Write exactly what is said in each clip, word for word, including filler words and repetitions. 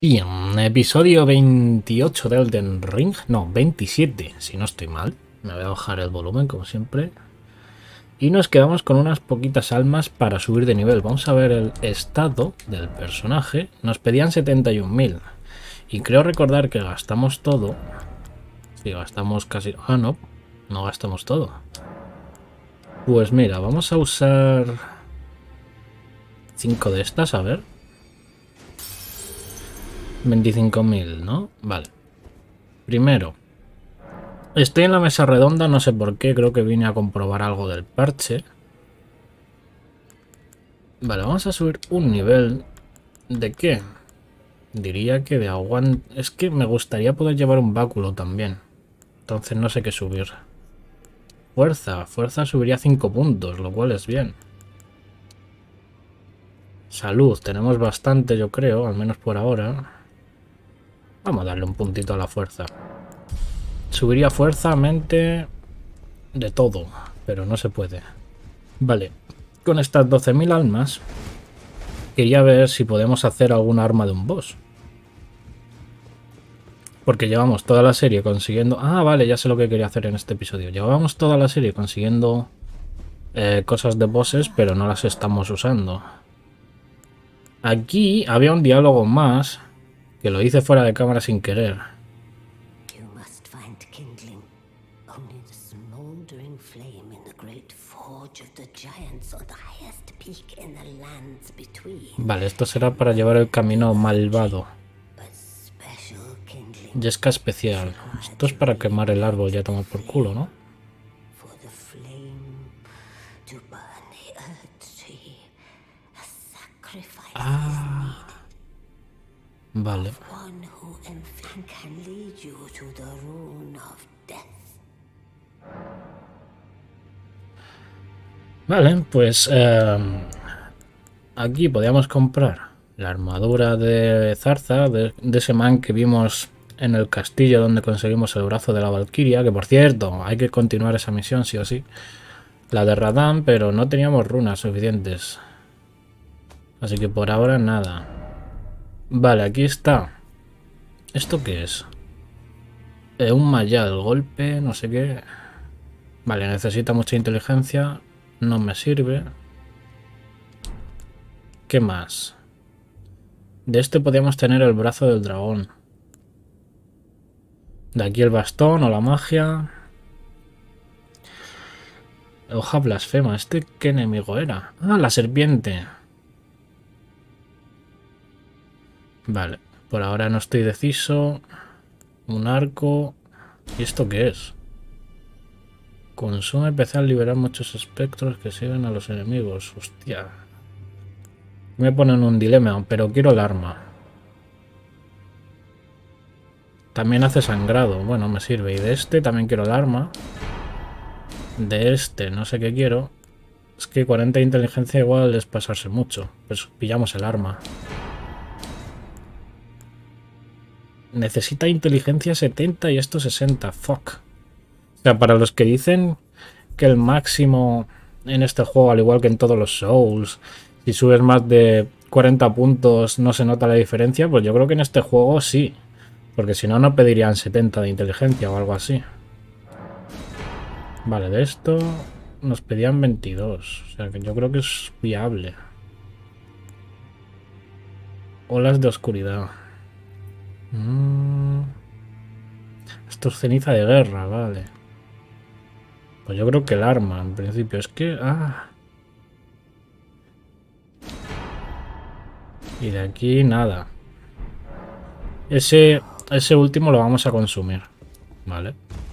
Bien, episodio veintiocho de Elden Ring. No, veintisiete, si no estoy mal. Me voy a bajar el volumen, como siempre. Y nos quedamos con unas poquitas almas para subir de nivel. Vamos a ver el estado del personaje. Nos pedían setenta y un mil. Y creo recordar que gastamos todo. Sí, gastamos casi... Ah, no. No gastamos todo. Pues mira, vamos a usar... cinco de estas, a ver. veinticinco mil, ¿no? Vale. Primero. Estoy en la mesa redonda, no sé por qué, creo que vine a comprobar algo del parche. Vale, vamos a subir un nivel. ¿De qué? Diría que de aguante... Es que me gustaría poder llevar un báculo también. Entonces no sé qué subir. Fuerza. Fuerza subiría cinco puntos, lo cual es bien. Salud. Tenemos bastante, yo creo, al menos por ahora. Vamos a darle un puntito a la fuerza. Subiría fuerza, mente... de todo, pero no se puede. Vale. Con estas doce mil almas... Quería ver si podemos hacer algún arma de un boss. Porque llevamos toda la serie consiguiendo... Ah, vale, ya sé lo que quería hacer en este episodio. Llevamos toda la serie consiguiendo eh, cosas de bosses, pero no las estamos usando. Aquí había un diálogo más, que lo hice fuera de cámara sin querer. Vale, esto será para llevar el camino malvado. Yesca especial. Esto es para quemar el árbol, ya tomar por culo, ¿no? Ah. Vale. Vale, pues eh, aquí podíamos comprar la armadura de Zarza, de, de ese man que vimos en el castillo donde conseguimos el brazo de la Valquiria, que por cierto, hay que continuar esa misión sí o sí. La de Radahn, pero no teníamos runas suficientes. Así que por ahora nada. Vale, aquí está. ¿Esto qué es? Eh, un mayal, golpe, no sé qué. Vale, necesita mucha inteligencia. No me sirve. ¿Qué más? De este podíamos tener el brazo del dragón. De aquí el bastón o la magia. Hoja blasfema. ¿Este qué enemigo era? Ah, la serpiente. Vale. Por ahora no estoy deciso. Un arco. ¿Y esto qué es? Consume P C al liberar muchos espectros que siguen a los enemigos. Hostia. Me ponen un dilema, pero quiero el arma. También hace sangrado. Bueno, me sirve. Y de este también quiero el arma. De este no sé qué quiero. Es que cuarenta de inteligencia igual es pasarse mucho. Pues pillamos el arma. Necesita inteligencia setenta y esto sesenta. Fuck. O sea, para los que dicen que el máximo en este juego, al igual que en todos los Souls, si subes más de cuarenta puntos no se nota la diferencia, pues yo creo que en este juego sí. Porque si no, no pedirían setenta de inteligencia o algo así. Vale, de esto nos pedían veintidós. O sea que yo creo que es viable. Olas de oscuridad. Mm. Esto es ceniza de guerra, vale. Pues yo creo que el arma, en principio. Es que... Ah. Y de aquí nada. Ese, ese último lo vamos a consumir. Vale.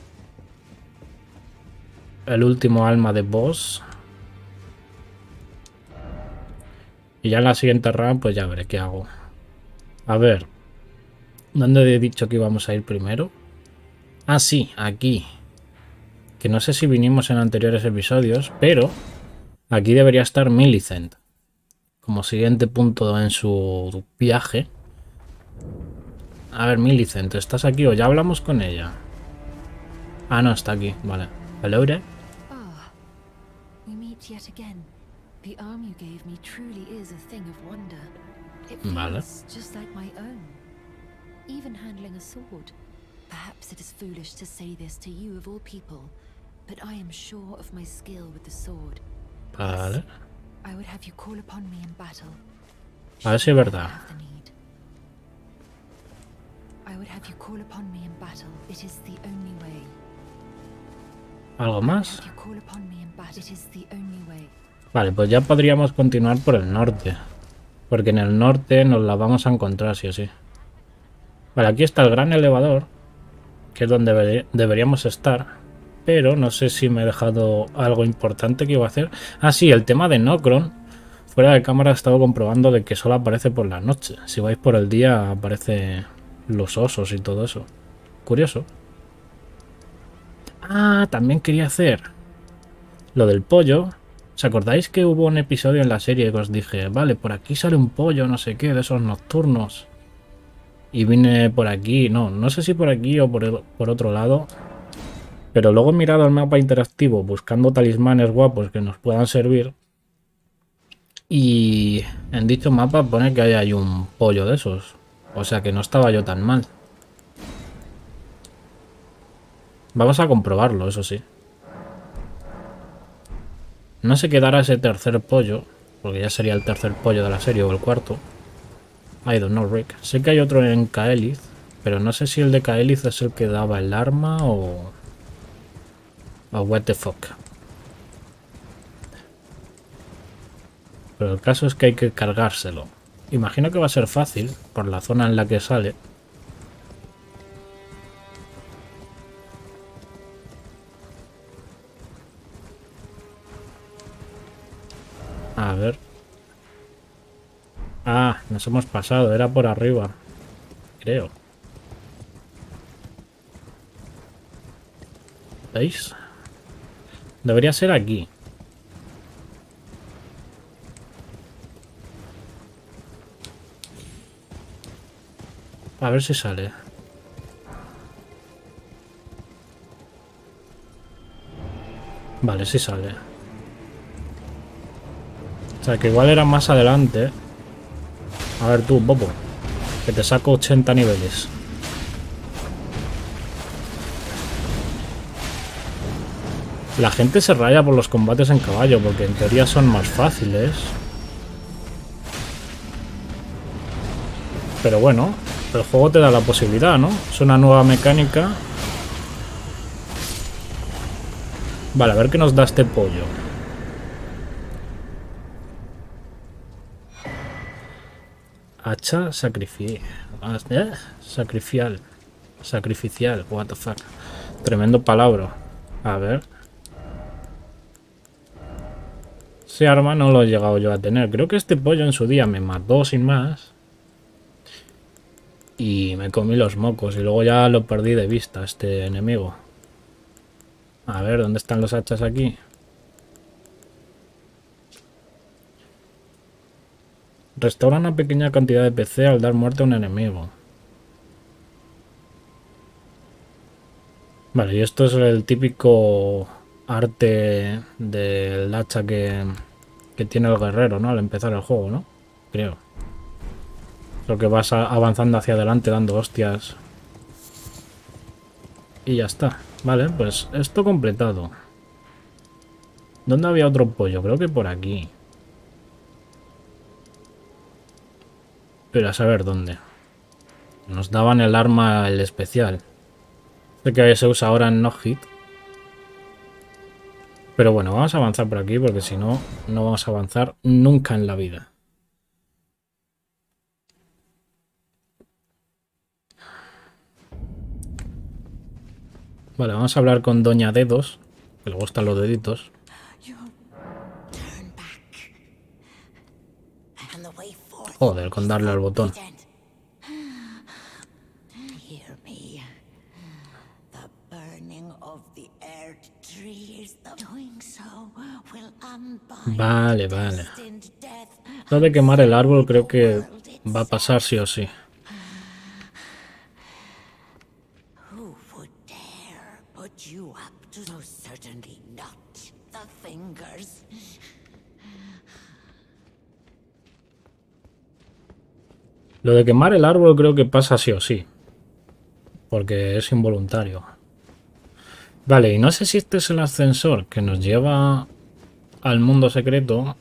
El último alma de boss. Y ya en la siguiente run pues ya veré qué hago. A ver. ¿Dónde he dicho que íbamos a ir primero? Ah, sí, aquí. Que no sé si vinimos en anteriores episodios, pero aquí debería estar Millicent. Como siguiente punto en su viaje. A ver, Millicent, ¿estás aquí o ya hablamos con ella? Ah, no, está aquí, vale. Hello there. Ah, we meet yet again. The arm you gave me truly is a thing of wonder. It Vale. feels just like my own. even handling a sword. Perhaps it is foolish to say this to you of all people, but I am sure of my skill with the sword. Vale. I would have you call upon me in battle. A ver si es verdad. I would have you call upon me in battle. It is the only way. ¿Algo más? Have you call upon me in battle. It is the only way. Vale, pues ya podríamos continuar por el norte. Porque en el norte nos la vamos a encontrar, sí o sí. Vale, aquí está el gran elevador, que es donde deber- deberíamos estar. Pero no sé si me he dejado algo importante que iba a hacer. Ah, sí, el tema de Nokron. Fuera de cámara he estado comprobando de que solo aparece por la noche. Si vais por el día aparece los osos y todo eso. Curioso. Ah, también quería hacer lo del pollo. ¿Os acordáis que hubo un episodio en la serie que os dije, vale, por aquí sale un pollo, no sé qué, de esos nocturnos? Y vine por aquí, no, no sé si por aquí o por, el- por otro lado. Pero luego he mirado el mapa interactivo buscando talismanes guapos que nos puedan servir. Y en dicho mapa pone que hay, hay un pollo de esos. O sea que no estaba yo tan mal. Vamos a comprobarlo, eso sí. No sé qué dará ese tercer pollo, porque ya sería el tercer pollo de la serie o el cuarto. I don't know, Rick. Sé que hay otro en Kaelith, pero no sé si el de Kaelith es el que daba el arma o... o what the fuck. Pero el caso es que hay que cargárselo. Imagino que va a ser fácil, por la zona en la que sale. A ver. Ah, nos hemos pasado, era por arriba. Creo. ¿Veis? Debería ser aquí. A ver si sale. Vale, sí sale. O sea, que igual era más adelante. A ver tú, Bobo. Que te saco ochenta niveles. La gente se raya por los combates en caballo, porque en teoría son más fáciles. Pero bueno, el juego te da la posibilidad, ¿no? Es una nueva mecánica. Vale, a ver qué nos da este pollo. Hacha sacrifi... ¿Eh? Sacrificial. Sacrificial, what the fuck. Tremendo palabra. A ver. Ese arma no lo he llegado yo a tener. Creo que este pollo en su día me mató sin más. Y me comí los mocos. Y luego ya lo perdí de vista, este enemigo. A ver, ¿dónde están los hachas aquí? Restaura una pequeña cantidad de P C al dar muerte a un enemigo. Vale, y esto es el típico arte del hacha que, que tiene el guerrero, ¿no? Al empezar el juego, ¿no? Creo. Lo que vas a- avanzando hacia adelante dando hostias. Y ya está. Vale, pues esto completado. ¿Dónde había otro pollo? Creo que por aquí. Pero a saber dónde. Nos daban el arma, el especial. Sé que se usa ahora en No Hit. Pero bueno, vamos a avanzar por aquí porque si no, no vamos a avanzar nunca en la vida. Vale, vamos a hablar con Doña Dedos, que le gustan los deditos. Joder, con darle al botón. Vale, vale. Lo de quemar el árbol creo que va a pasar sí o sí. Lo de quemar el árbol creo que pasa sí o sí. porque es involuntario. Vale, y no sé si este es el ascensor que nos lleva al mundo secreto.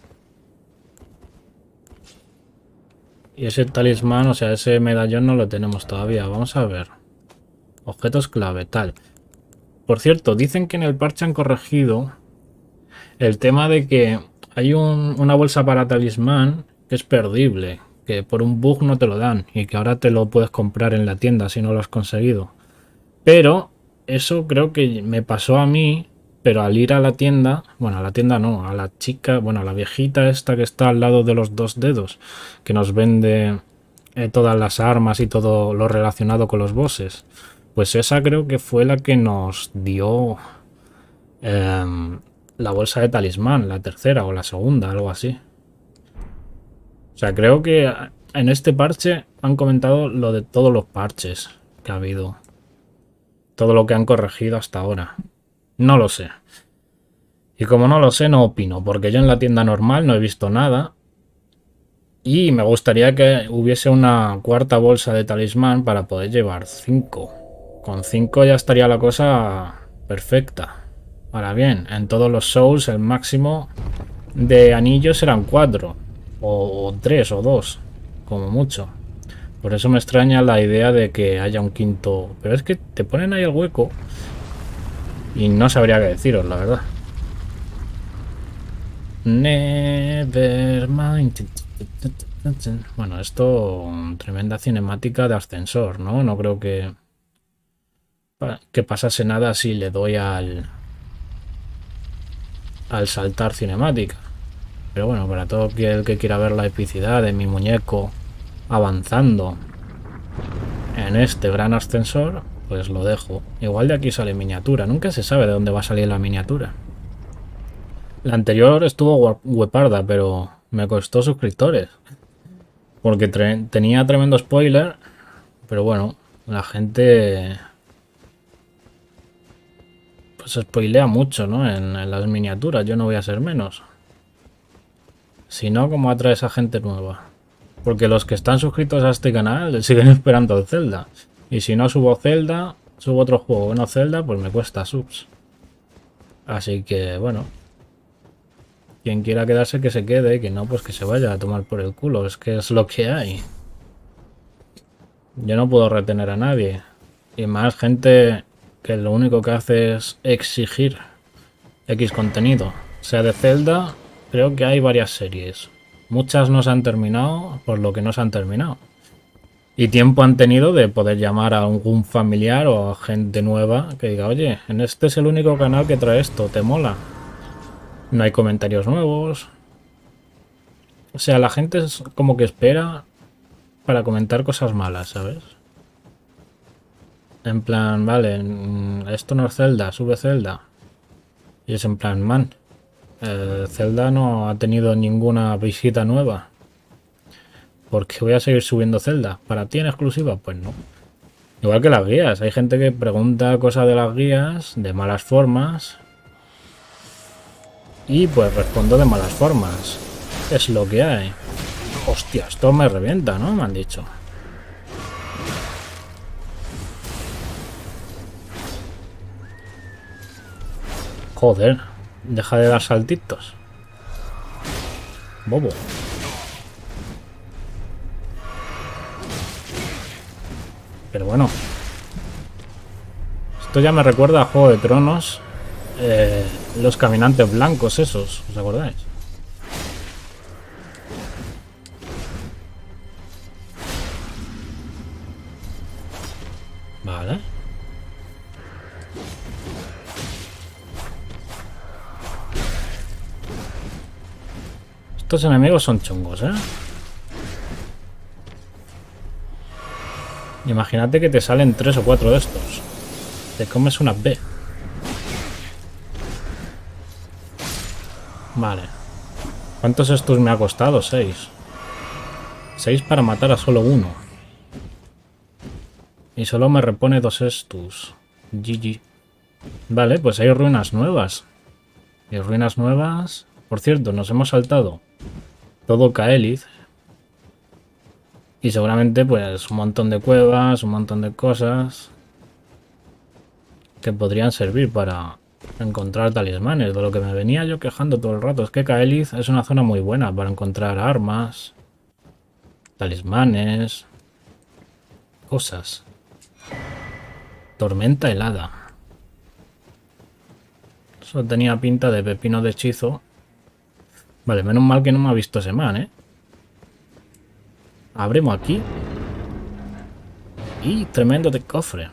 Y ese talismán, o sea, ese medallón no lo tenemos todavía. Vamos a ver. Objetos clave, tal. Por cierto, dicen que en el parche han corregido el tema de que hay un, una bolsa para talismán que es perdible, que por un bug no te lo dan y que ahora te lo puedes comprar en la tienda si no lo has conseguido. Pero eso creo que me pasó a mí, pero al ir a la tienda, bueno, a la tienda no, a la chica, bueno, a la viejita esta que está al lado de los dos dedos, que nos vende eh, todas las armas y todo lo relacionado con los bosses. Pues esa creo que fue la que nos dio eh, la bolsa de talismán, la tercera o la segunda, algo así. O sea, creo que en este parche han comentado lo de todos los parches que ha habido. Todo lo que han corregido hasta ahora. No lo sé. Y como no lo sé, no opino, porque yo en la tienda normal no he visto nada. Y me gustaría que hubiese una cuarta bolsa de talismán para poder llevar cinco. Con cinco ya estaría la cosa perfecta. Ahora bien, en todos los shows el máximo de anillos eran cuatro. O tres o dos, como mucho. Por eso me extraña la idea de que haya un quinto. Pero es que te ponen ahí el hueco y no sabría qué deciros, la verdad. Nevermind. Bueno, esto tremenda cinemática de ascensor, ¿no? No creo que que pasase nada si le doy al al saltar cinemática. Pero bueno, para todo el que quiera ver la epicidad de mi muñeco avanzando en este gran ascensor, pues lo dejo. Igual de aquí sale miniatura. Nunca se sabe de dónde va a salir la miniatura. La anterior estuvo hueparda, pero me costó suscriptores. Porque tenía tremendo spoiler. Pero bueno, la gente pues spoilea mucho, ¿no? En, en las miniaturas. Yo no voy a ser menos. Si no, ¿cómo atraes a gente nueva? Porque los que están suscritos a este canal siguen esperando el Zelda. Y si no subo Zelda, subo otro juego, no Zelda, pues me cuesta subs. Así que, bueno. Quien quiera quedarse que se quede, que no, pues que se vaya a tomar por el culo. Es que es lo que hay. Yo no puedo retener a nadie. Y más gente que lo único que hace es exigir X contenido. Sea de Zelda, creo que hay varias series. Muchas no se han terminado por lo que no se han terminado. Y tiempo han tenido de poder llamar a algún familiar o a gente nueva que diga, oye, en este es el único canal que trae esto, ¿te mola? No hay comentarios nuevos. O sea, la gente es como que espera para comentar cosas malas, ¿sabes? En plan, vale, esto no es Zelda, sube Zelda. Y es en plan, man, eh, Zelda no ha tenido ninguna visita nueva. ¿Por qué voy a seguir subiendo Zelda? ¿Para ti en exclusiva? Pues no. Igual que las guías. Hay gente que pregunta cosas de las guías de malas formas. Y pues respondo de malas formas. Es lo que hay. Hostia, esto me revienta, ¿no? Me han dicho. Joder. Deja de dar saltitos. Bobo. Pero bueno. Esto ya me recuerda a Juego de Tronos. Eh, los caminantes blancos esos, ¿os acordáis? Vale. Estos enemigos son chungos, ¿eh? Imagínate que te salen tres o cuatro de estos. Te comes una B. Vale. ¿Cuántos estos me ha costado? Seis. Seis para matar a solo uno. Y solo me repone dos estos. G G. Vale, pues hay ruinas nuevas. Y ruinas nuevas... Por cierto, nos hemos saltado todo Caelid. Y seguramente pues un montón de cuevas, un montón de cosas. que podrían servir para encontrar talismanes, de lo que me venía yo quejando todo el rato. Es que Caelid es una zona muy buena para encontrar armas, talismanes, cosas. Tormenta helada. Eso tenía pinta de pepino de hechizo. Vale, menos mal que no me ha visto ese man, ¿eh? Abrimos aquí. Y tremendo de cofre.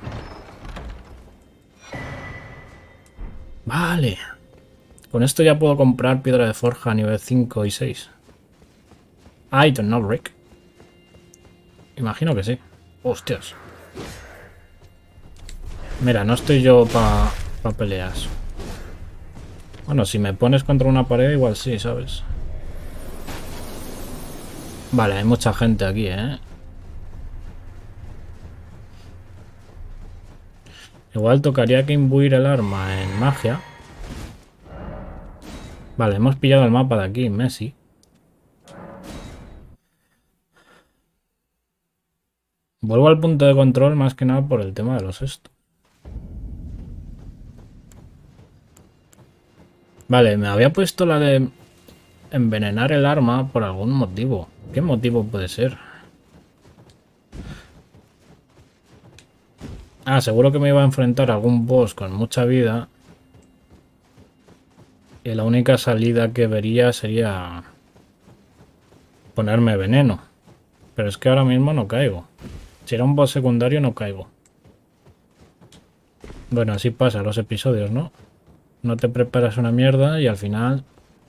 Vale. Con esto ya puedo comprar piedra de forja a nivel cinco y seis. I don't know, Rick. Imagino que sí. Hostias. Mira, no estoy yo para pa peleas. Bueno, si me pones contra una pared igual sí, ¿sabes? Vale, hay mucha gente aquí, ¿eh? Igual tocaría que imbuir el arma en magia. Vale, hemos pillado el mapa de aquí, Messi. Vuelvo al punto de control más que nada por el tema de los estos. Vale, me había puesto la de envenenar el arma por algún motivo. ¿Qué motivo puede ser? Ah, seguro que me iba a enfrentar a algún boss con mucha vida. Y la única salida que vería sería ponerme veneno. Pero es que ahora mismo no caigo. Si era un boss secundario no caigo. Bueno, así pasa los episodios, ¿no? No te preparas una mierda y al final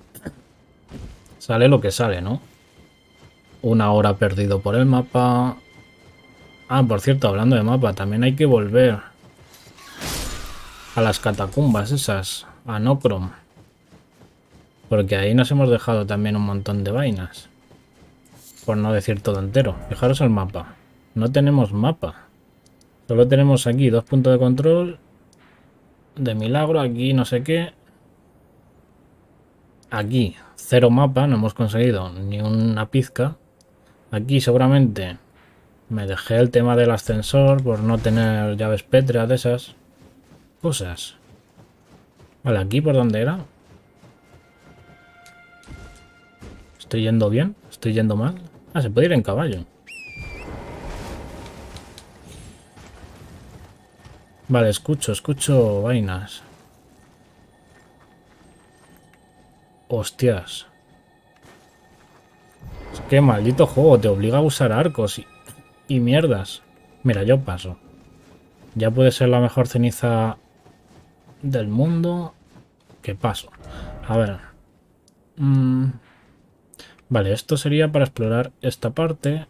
sale lo que sale, ¿no? Una hora perdido por el mapa. Ah, por cierto, hablando de mapa, también hay que volver a las catacumbas esas, a Nokrom. Porque ahí nos hemos dejado también un montón de vainas. Por no decir todo entero. Fijaros el mapa. No tenemos mapa. Solo tenemos aquí dos puntos de control. De milagro, aquí no sé qué. Aquí, cero mapa, no hemos conseguido ni una pizca. Aquí seguramente me dejé el tema del ascensor por no tener llaves pétreas de esas cosas. Vale, aquí por dónde era. ¿Estoy yendo bien? ¿Estoy yendo mal? Ah, se puede ir en caballo. Vale, escucho, escucho vainas. Hostias. Es que maldito juego, te obliga a usar arcos y, y mierdas. Mira, yo paso. Ya puede ser la mejor ceniza del mundo. Que paso. A ver. Mm. Vale, esto sería para explorar esta parte.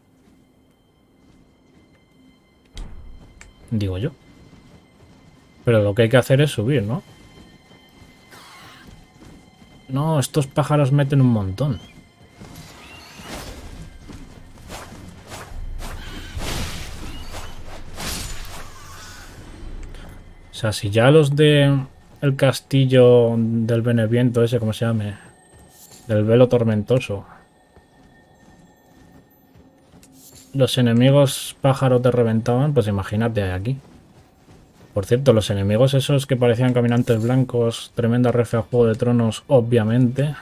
Digo yo. Pero lo que hay que hacer es subir, ¿no? No, estos pájaros meten un montón. O sea, si ya los de el castillo del Beneviento, ese, como se llame, del velo tormentoso, los enemigos pájaros te reventaban, pues imagínate aquí. Por cierto, los enemigos esos que parecían caminantes blancos, tremenda refe a Juego de Tronos, obviamente.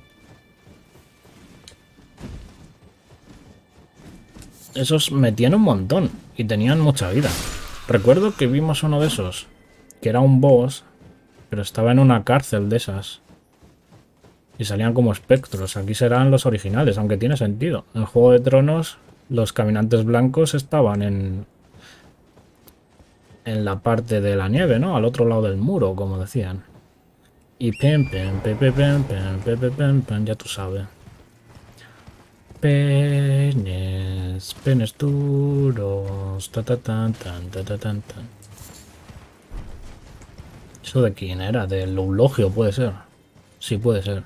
Esos metían un montón y tenían mucha vida. Recuerdo que vimos uno de esos, que era un boss, pero estaba en una cárcel de esas. Y salían como espectros. Aquí serán los originales, aunque tiene sentido. En Juego de Tronos, los caminantes blancos estaban en... en la parte de la nieve, ¿no? Al otro lado del muro, como decían. Y pen, pen, pen, pen, pen, pen, pen, pen, pen, pen, ya tú sabes. Penes, penes duros, ta ta tan, tan, ta ta tan, tan. ¿Eso de quién era? Del eulogio, puede ser. Sí, puede ser.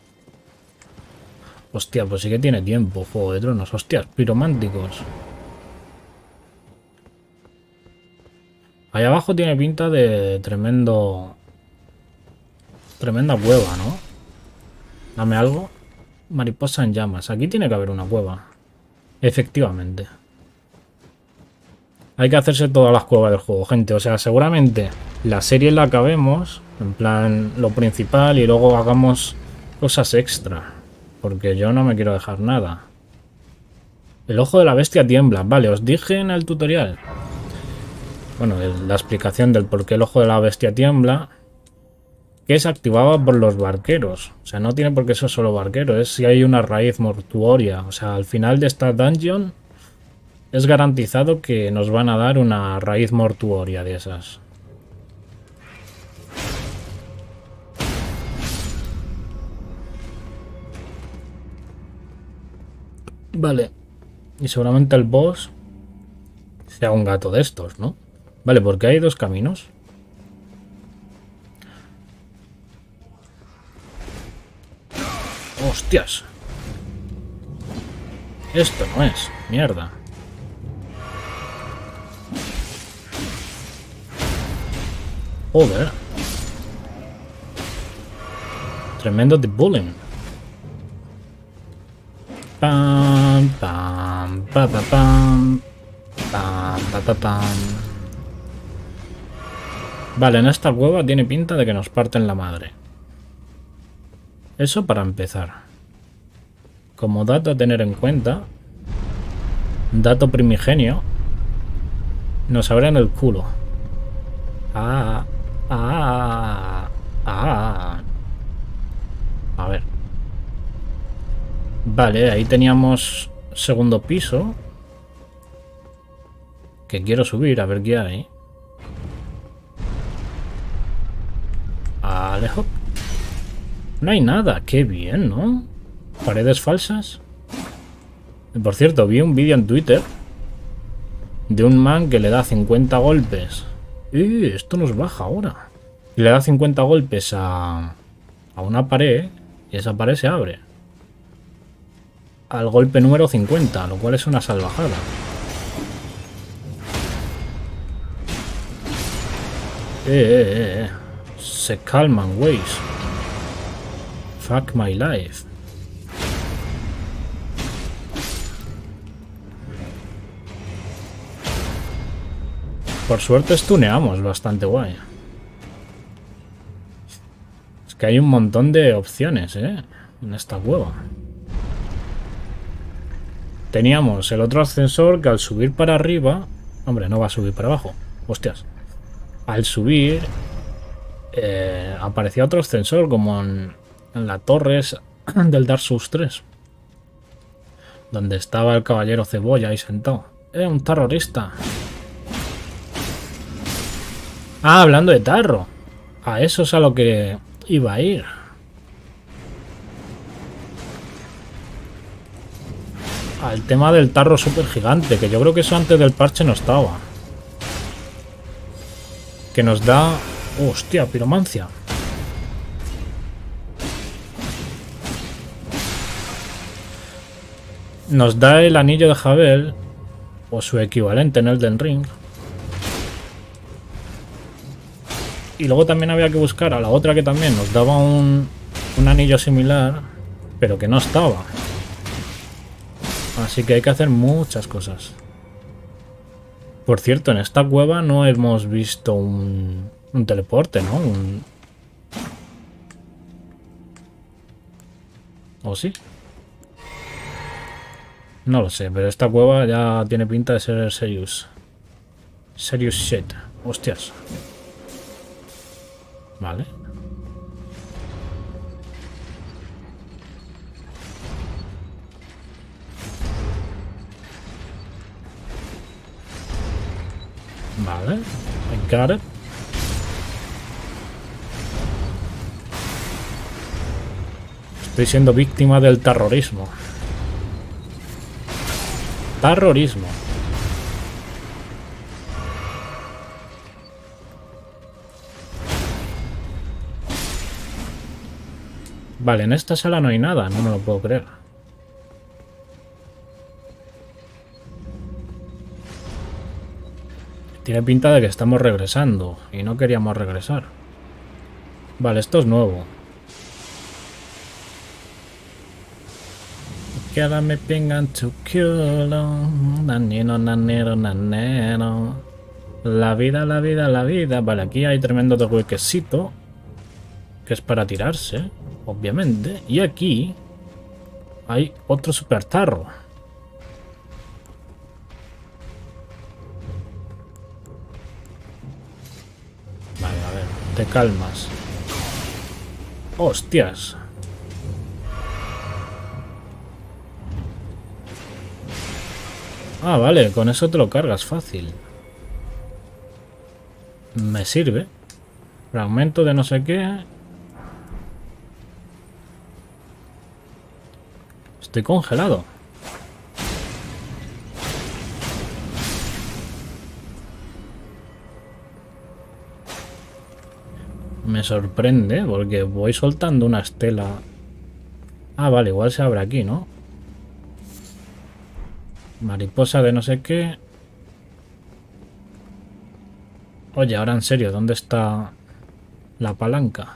Hostia, pues sí que tiene tiempo, Juego de Tronos. Hostias, pirománticos. Ahí abajo tiene pinta de tremendo... Tremenda cueva, ¿no? Dame algo. Mariposa en llamas. Aquí tiene que haber una cueva. Efectivamente. Hay que hacerse todas las cuevas del juego, gente. O sea, seguramente la serie la acabemos, en plan lo principal, y luego hagamos cosas extra. Porque yo no me quiero dejar nada. El ojo de la bestia tiembla. Vale, os dije en el tutorial. Bueno, la explicación del por qué el ojo de la bestia tiembla. Que es activado por los barqueros. O sea, no tiene por qué ser solo barquero. Es si hay una raíz mortuoria. O sea, al final de esta dungeon es garantizado que nos van a dar una raíz mortuoria de esas. Vale. Y seguramente el boss sea un gato de estos, ¿no? Vale, porque hay dos caminos. ¡Hostias! Esto no es. Mierda. Joder. Tremendo de bullying. Pam, pam, pa, pa, pam. Pam, pa, pa, pam. Vale, en esta cueva tiene pinta de que nos parten la madre. Eso para empezar. Como dato a tener en cuenta, dato primigenio, nos abren el culo. Ah, ah, ah. A ver. Vale, ahí teníamos segundo piso. Que quiero subir, a ver qué hay. Alejo. No hay nada, qué bien, ¿no? Paredes falsas. Por cierto, vi un vídeo en Twitter de un man que le da cincuenta golpes. ¡Eh! Esto nos baja ahora. Y le da cincuenta golpes a, a una pared y esa pared se abre. Al golpe número cincuenta, lo cual es una salvajada. Eh, eh, eh. Se calman, ways. Fuck my life. Por suerte stuneamos bastante guay. Es que hay un montón de opciones, ¿eh? En esta cueva. Teníamos el otro ascensor que al subir para arriba... Hombre, no va a subir para abajo. Hostias. Al subir... Eh, aparecía otro ascensor como en, en la torre del Dark Souls tres. Donde estaba el caballero cebolla ahí sentado. ¡Eh, un terrorista! Ah, hablando de tarro. A eso es a lo que iba a ir. Al tema del tarro super gigante, que yo creo que eso antes del parche no estaba. Que nos da... ¡Hostia, piromancia! Nos da el anillo de Jabel, o su equivalente en Elden Ring. Y luego también había que buscar a la otra que también nos daba un, un anillo similar, pero que no estaba. Así que hay que hacer muchas cosas. Por cierto, en esta cueva no hemos visto un, un teleporte, ¿no? Un... ¿O sí? No lo sé, pero esta cueva ya tiene pinta de ser serious. Serious shit. Hostias. Vale. Vale. I got it. Estoy siendo víctima del terrorismo. Terrorismo. Vale, en esta sala no hay nada, no me lo puedo creer. Tiene pinta de que estamos regresando y no queríamos regresar. Vale, esto es nuevo. Queda me pingan tu culo, nanero, nanero, nanero. La vida, la vida, la vida. Vale, aquí hay tremendo de huequecito, que es para tirarse, obviamente. Y aquí hay otro super tarro. Vale, a ver, te calmas. ¡Hostias! Ah, vale, con eso te lo cargas fácil. Me sirve. Fragmento de no sé qué. Estoy congelado. Me sorprende porque voy soltando una estela. Ah, vale, igual se abre aquí, ¿no? Mariposa de no sé qué. Oye, ahora en serio, ¿dónde está la palanca?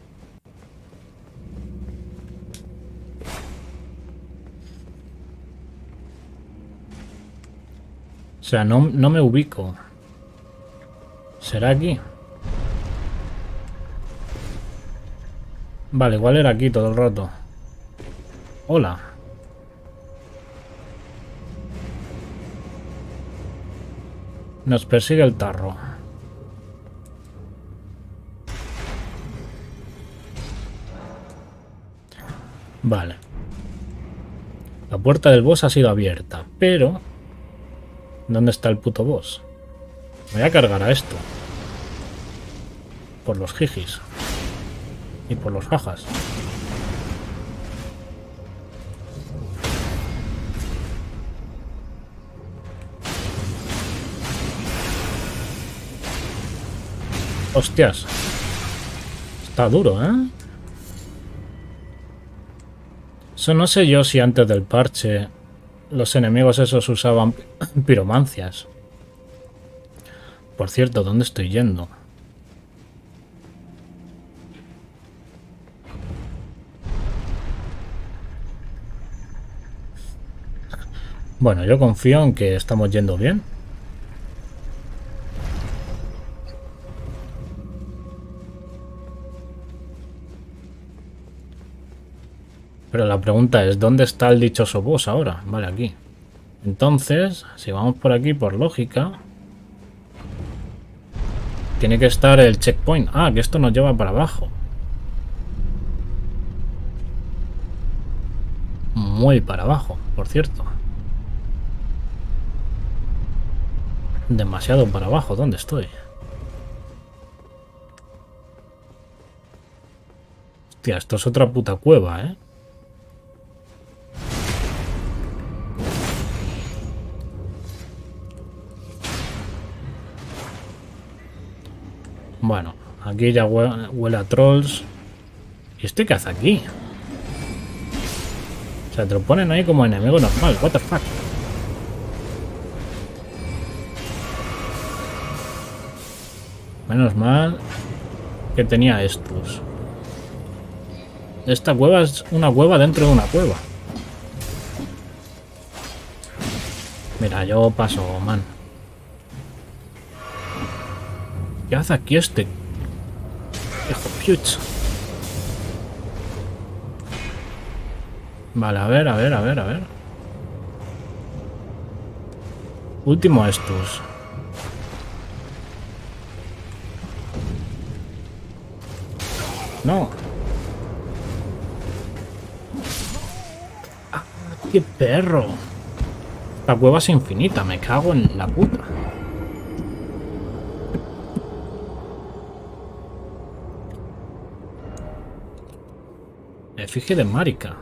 O sea, no, no me ubico. ¿Será aquí? Vale, igual era aquí todo el rato. Hola. Nos persigue el tarro. Vale. La puerta del boss ha sido abierta, pero... ¿dónde está el puto boss? Me voy a cargar a esto. Por los jijis. Y por los jajas. Hostias. Está duro, ¿eh? Eso no sé yo si antes del parche los enemigos esos usaban piromancias. Por cierto, ¿dónde estoy yendo? Bueno, yo confío en que estamos yendo bien. Pero la pregunta es, ¿dónde está el dichoso boss ahora? Vale, aquí. Entonces, si vamos por aquí, por lógica... tiene que estar el checkpoint. Ah, que esto nos lleva para abajo. Muy para abajo, por cierto. Demasiado para abajo. ¿Dónde estoy? Hostia, esto es otra puta cueva, ¿eh? Bueno, aquí ya huele, huele a trolls. ¿Y este qué hace aquí? O sea, te lo ponen ahí como enemigo normal. What the fuck? Menos mal que tenía estos. Esta cueva es una cueva dentro de una cueva. Mira, yo paso, man. ¿Qué hace aquí este? Hijo puch. Vale, a ver, a ver, a ver, a ver. Último estos. No. ¡Ah, qué perro! La cueva es infinita, me cago en la puta. Efigie de Marika.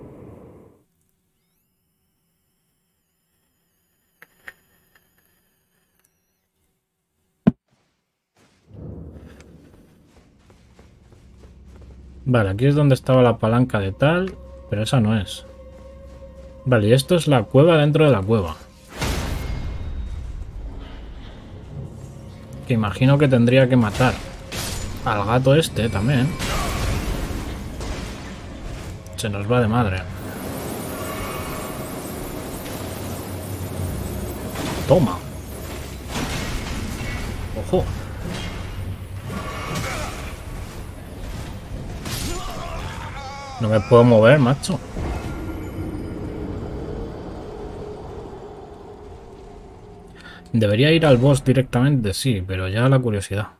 Vale, aquí es donde estaba la palanca de tal, pero esa no es. Vale, y esto es la cueva dentro de la cueva. Que imagino que tendría que matar al gato este también. Se nos va de madre. Toma. Ojo. No me puedo mover, macho. Debería ir al boss directamente, sí, pero ya la curiosidad.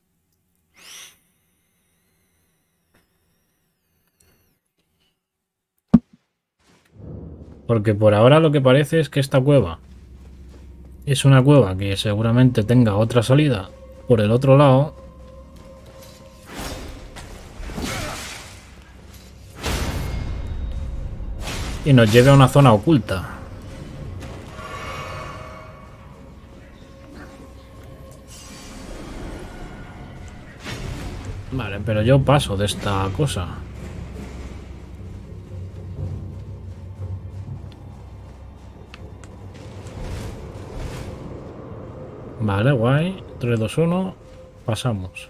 Porque por ahora lo que parece es que esta cueva es una cueva que seguramente tenga otra salida por el otro lado. Y nos lleve a una zona oculta. Vale, pero yo paso de esta cosa. Vale, guay. tres, dos, uno. Pasamos.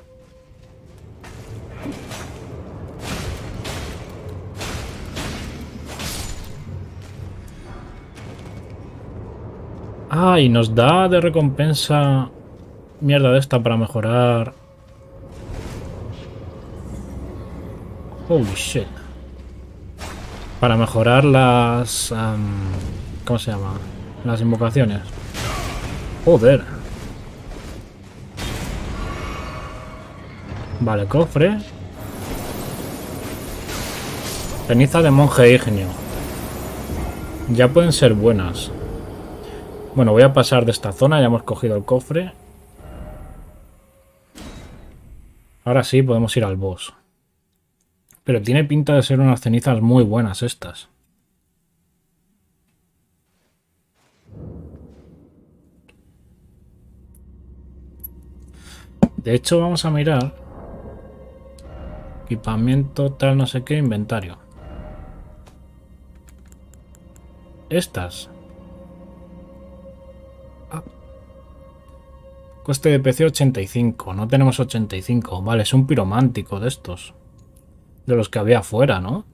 Ah, y nos da de recompensa mierda de esta para mejorar. Holy shit. Para mejorar las... Um, ¿cómo se llama? Las invocaciones. Joder. Vale, cofre. Ceniza de monje ígneo. Ya pueden ser buenas. Bueno, voy a pasar de esta zona. Ya hemos cogido el cofre. Ahora sí podemos ir al boss. Pero tiene pinta de ser unas cenizas muy buenas estas. De hecho, vamos a mirar. Equipamiento, tal, no sé qué, inventario. Estas. Ah. Coste de P C ochenta y cinco. No tenemos ochenta y cinco. Vale, es un piromántico de estos. De los que había afuera, ¿no?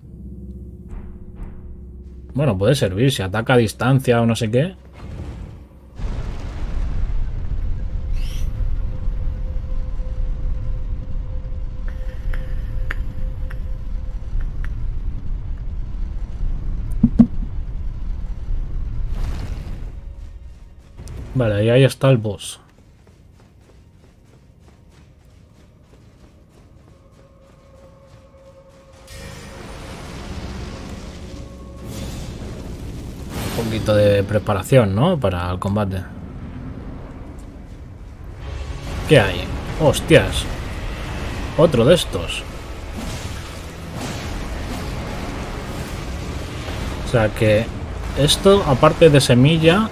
Bueno, puede servir si ataca a distancia o no sé qué. Vale, y ahí está el boss. Un poquito de preparación, ¿no? Para el combate. ¿Qué hay? ¡Hostias! Otro de estos. O sea que esto, aparte de semilla,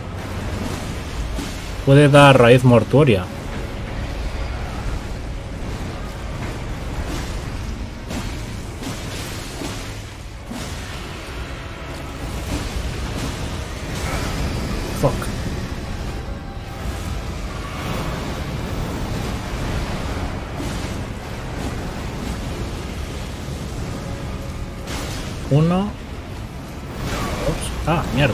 puede dar raíz mortuoria. Fuck. Uno. Dos. Ah, mierda.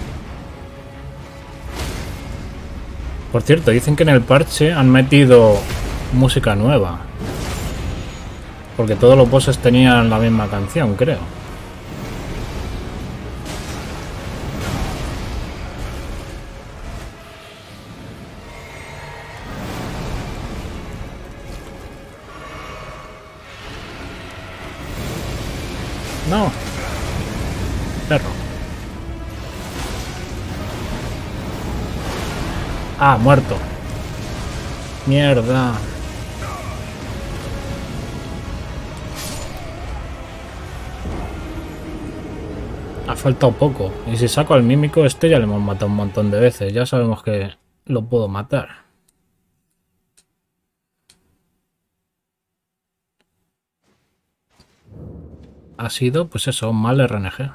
Por cierto, dicen que en el parche han metido música nueva. Porque todos los bosses tenían la misma canción, creo. No. Perro. Ah, muerto. Mierda. Ha faltado poco. Y si saco al mímico este ya le hemos matado un montón de veces. Ya sabemos que lo puedo matar. Ha sido, pues eso, un mal R N G.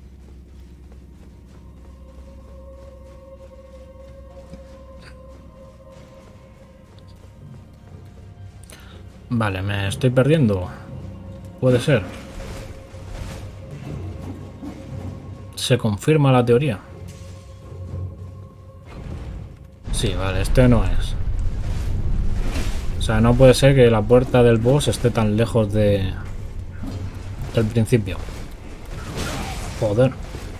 Vale, me estoy perdiendo. Puede ser. Se confirma la teoría. Sí, vale, este no es. O sea, no puede ser que la puerta del boss esté tan lejos de... del principio. Joder.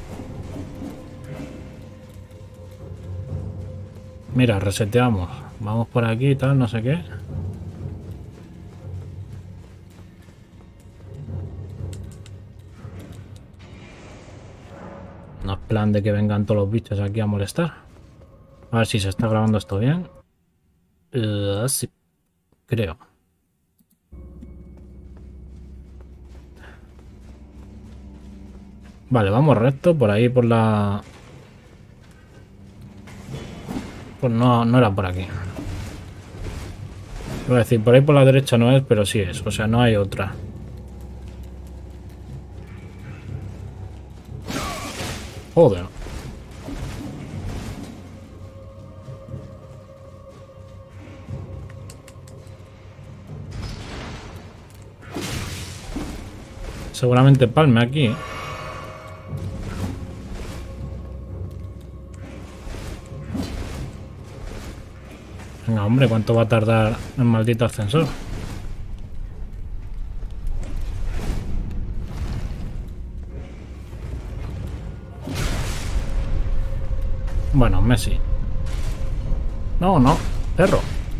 Mira, reseteamos. Vamos por aquí y tal, no sé qué. No es plan de que vengan todos los bichos aquí a molestar. A ver si se está grabando esto bien. Uh, sí, creo. Vale, vamos recto por ahí por la... Pues no, no era por aquí. Voy a decir, por ahí por la derecha no es, pero sí es. O sea, no hay otra. Joder. Seguramente palme aquí, ¿eh? Venga, hombre, ¿cuánto va a tardar el maldito ascensor? Bueno, Messi. No, no, perro.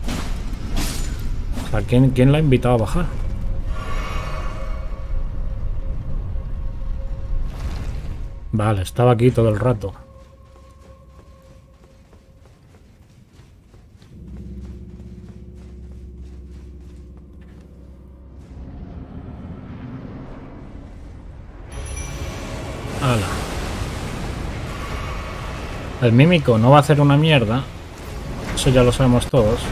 O sea, ¿quién, quién la ha invitado a bajar? Vale, estaba aquí todo el rato. Hala. El mímico no va a hacer una mierda. Eso ya lo sabemos todos.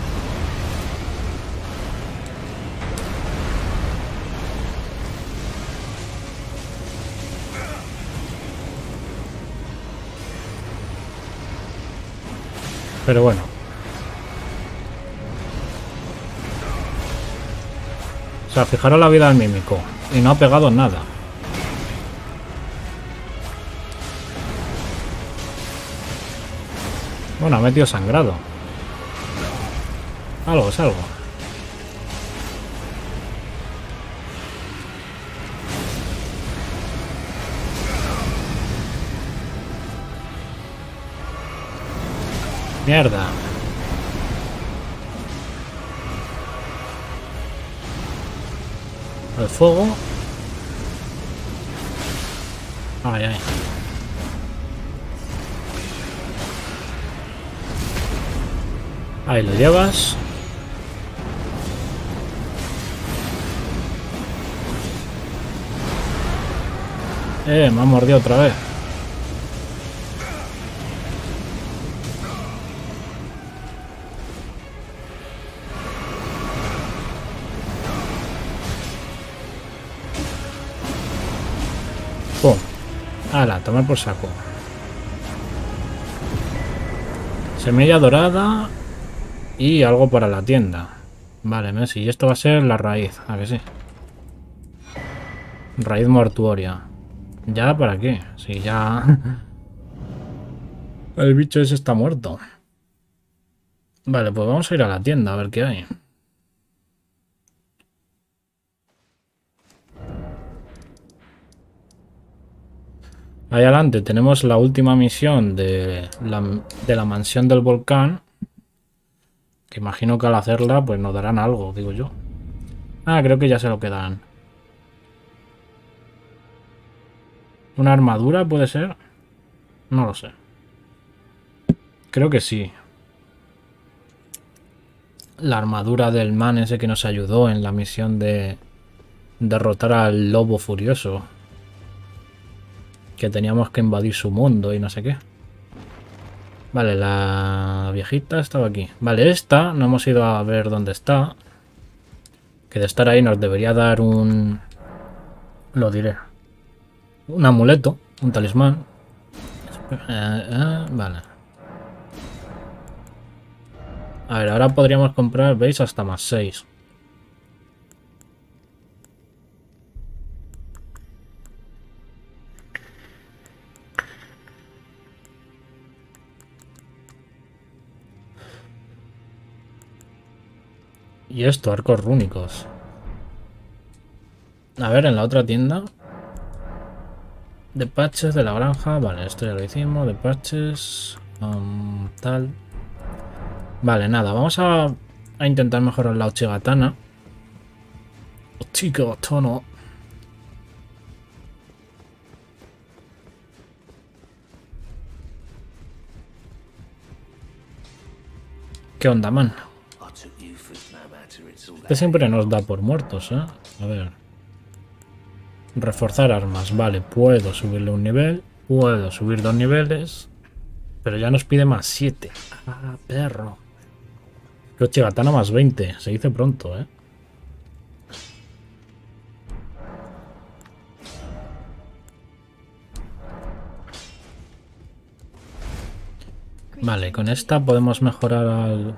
Pero bueno. O sea, fijaros la vida del mímico. Y no ha pegado nada. Bueno, ha metido sangrado. Algo es algo. Mierda. El fuego. Ay, ay. Ahí lo llevas. Eh, me ha mordido otra vez. Pum. Ala, tomar por saco. Semilla dorada y algo para la tienda. Vale, Messi. Y esto va a ser la raíz. ¿A que sí? Raíz mortuoria. ¿Ya para qué? Si ya... El bicho ese está muerto. Vale, pues vamos a ir a la tienda a ver qué hay. Ahí adelante tenemos la última misión de la, de la mansión del volcán. Que imagino que al hacerla pues nos darán algo, digo yo. Ah, creo que ya se lo quedan. ¿Una armadura puede ser? No lo sé. Creo que sí. La armadura del man ese que nos ayudó en la misión de derrotar al lobo furioso. Que teníamos que invadir su mundo y no sé qué. Vale, la viejita estaba aquí. Vale, esta no hemos ido a ver dónde está. Que de estar ahí nos debería dar un... Lo diré. Un amuleto, un talismán. Eh, eh, vale. A ver, ahora podríamos comprar, ¿veis? Hasta más seis. Y esto, arcos rúnicos. A ver, en la otra tienda. De parches de la granja. Vale, esto ya lo hicimos. De parches. Um, tal. Vale, nada. Vamos a, a intentar mejorar la Uchigatana. Uchigatana. ¿Qué onda, man? Este siempre nos da por muertos, ¿eh? A ver. Reforzar armas. Vale, puedo subirle un nivel. Puedo subir dos niveles. Pero ya nos pide más siete. Ah, perro. Que Uchigatana más veinte. Se dice pronto, ¿eh? Vale, con esta podemos mejorar al...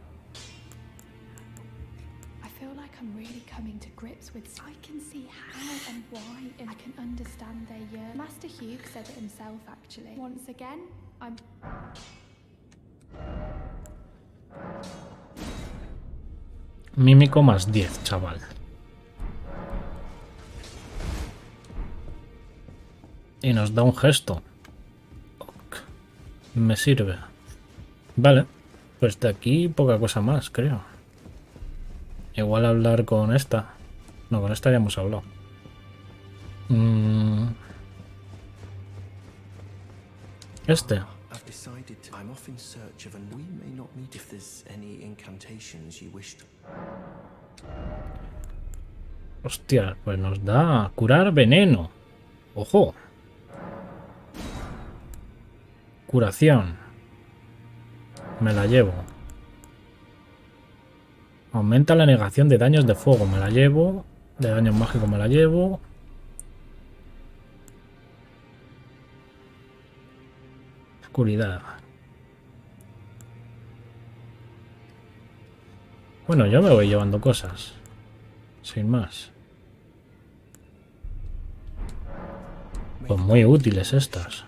Mímico más diez, chaval. Y nos da un gesto. Me sirve. Vale. Pues de aquí poca cosa más, creo. Igual hablar con esta. No, con esta ya hemos hablado. Mm. Este. Hostia, pues nos da curar veneno. Ojo. Curación. Me la llevo. Aumenta la negación de daños de fuego. Me la llevo. De daños mágicos me la llevo. Oscuridad. Bueno, yo me voy llevando cosas. Sin más. Pues muy útiles estas.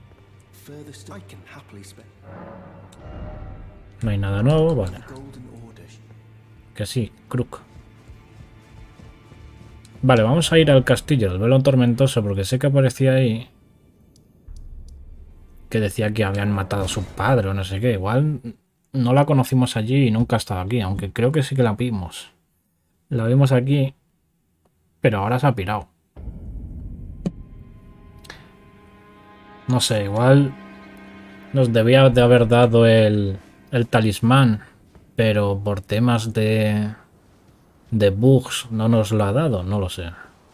No hay nada nuevo, vale. Que sí, Crook. Vale, vamos a ir al castillo del velo tormentoso porque sé que aparecía ahí. Que decía que habían matado a su padre o no sé qué. Igual no la conocimos allí y nunca ha estado aquí. Aunque creo que sí que la vimos. La vimos aquí. Pero ahora se ha pirado. No sé, igual nos debía de haber dado el, el talismán. Pero por temas de, de bugs no nos lo ha dado. No lo sé.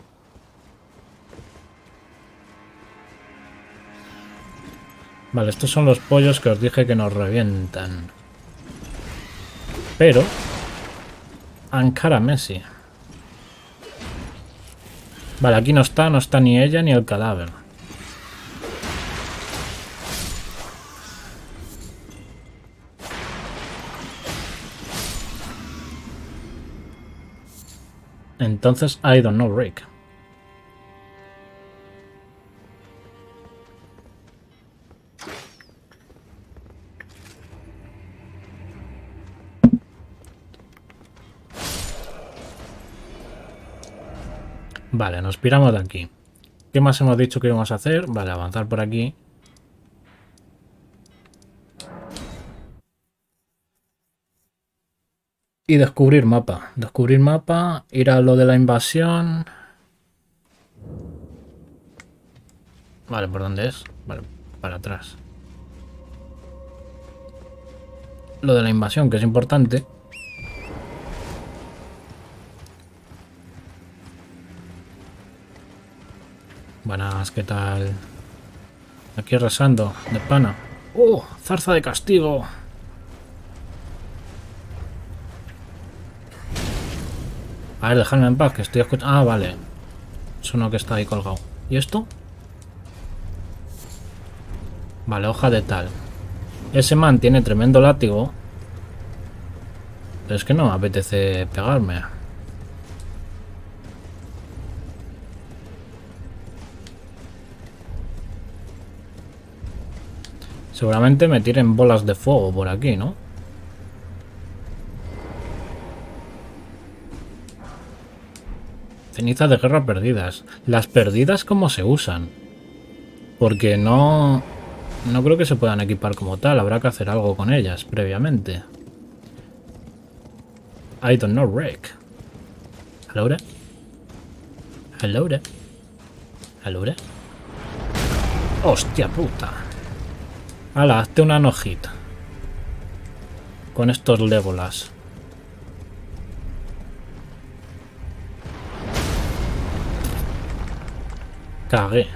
Vale, estos son los pollos que os dije que nos revientan. Pero... Ankara Messi. Vale, aquí no está, no está ni ella ni el cadáver. Entonces, I don't know, Rick. Vale, nos piramos de aquí. ¿Qué más hemos dicho que íbamos a hacer? Vale, avanzar por aquí. Y descubrir mapa. Descubrir mapa, ir a lo de la invasión. Vale, ¿por dónde es? Vale, para atrás. Lo de la invasión, que es importante. Buenas, ¿qué tal? Aquí rezando, de pana. ¡Oh! ¡Zarza de castigo! A ver, dejadme en paz, que estoy escuchando... Ah, vale. Eso no, que está ahí colgado. ¿Y esto? Vale, hoja de tal. Ese man tiene tremendo látigo. Pero es que no me apetece pegarme. Seguramente me tiren bolas de fuego por aquí, ¿no? Cenizas de guerra perdidas. ¿Las perdidas cómo se usan? Porque no... No creo que se puedan equipar como tal. Habrá que hacer algo con ellas previamente. I don't know, Rick. Hello there. Hello there. Hello there. Hostia puta. Hala, hazte una no-hit. Con estos Legolas. Cagué.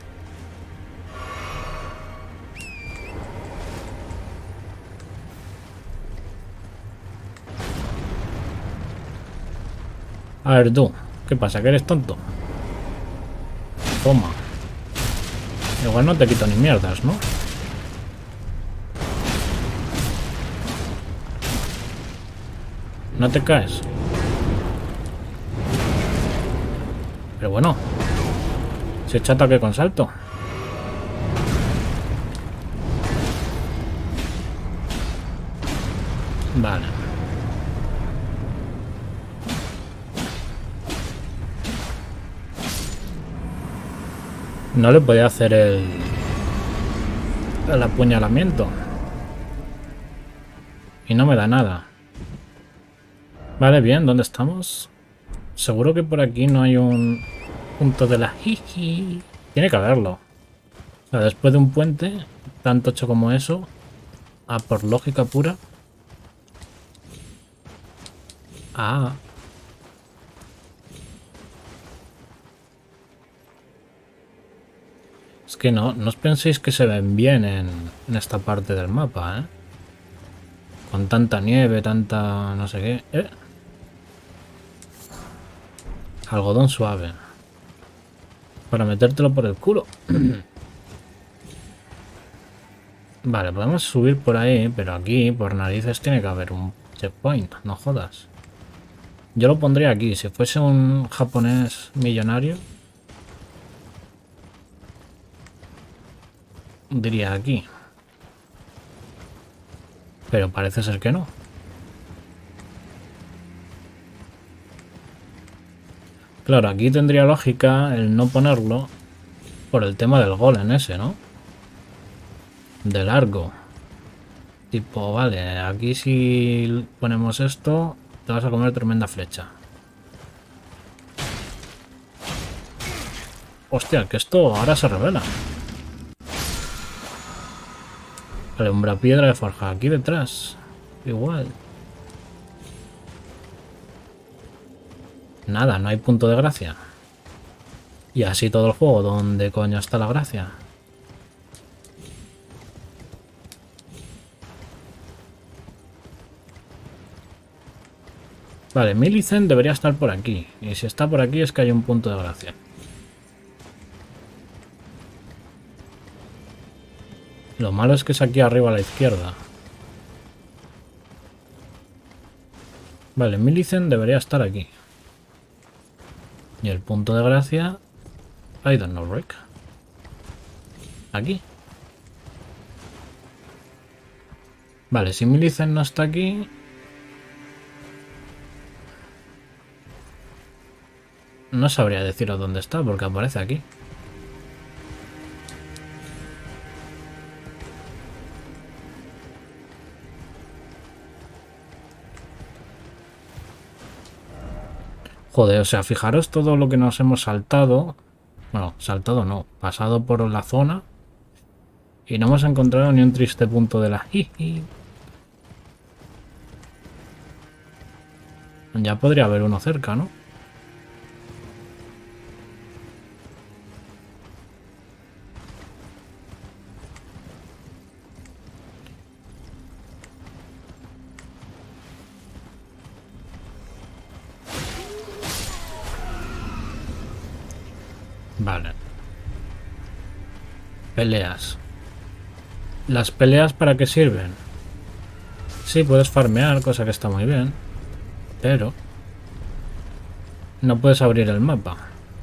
A ver tú, ¿qué pasa? ¿Que eres tonto? Toma. Igual no te quito ni mierdas, ¿no? No te caes. Pero bueno. Se echa ataque con salto. Vale. No le podía hacer el... el apuñalamiento. Y no me da nada. Vale, bien, ¿dónde estamos? Seguro que por aquí no hay un punto de la jiji. Tiene que haberlo. O sea, después de un puente tan tocho como eso, a por lógica pura. Ah. Es que no, no os penséis que se ven bien en, en esta parte del mapa, ¿eh? Con tanta nieve, tanta... no sé qué. ¿Eh? Algodón suave. Para metértelo por el culo. Vale, podemos subir por ahí, pero aquí, por narices, tiene que haber un checkpoint. No jodas. Yo lo pondría aquí. Si fuese un japonés millonario, diría aquí. Pero parece ser que no. Claro, aquí tendría lógica el no ponerlo por el tema del golem ese, ¿no? De largo. Tipo, vale, aquí si ponemos esto, te vas a comer tremenda flecha. Hostia, que esto ahora se revela. Vale, umbra piedra de forja. Aquí detrás. Igual. Nada, no hay punto de gracia. Y así todo el juego. ¿Dónde coño está la gracia? Vale, Millicent debería estar por aquí. Y si está por aquí es que hay un punto de gracia. Lo malo es que es aquí arriba a la izquierda. Vale, Millicent debería estar aquí. Y el punto de gracia... I don't know, Rick. Aquí. Vale, si Millicent no está aquí... No sabría deciros dónde está, porque aparece aquí. Joder, o sea, fijaros todo lo que nos hemos saltado. Bueno, saltado no, pasado por la zona. Y no hemos encontrado ni un triste punto de la jiji. Ya podría haber uno cerca, ¿no? Vale. Peleas. ¿Las peleas para qué sirven? Sí, puedes farmear, cosa que está muy bien. Pero... no puedes abrir el mapa.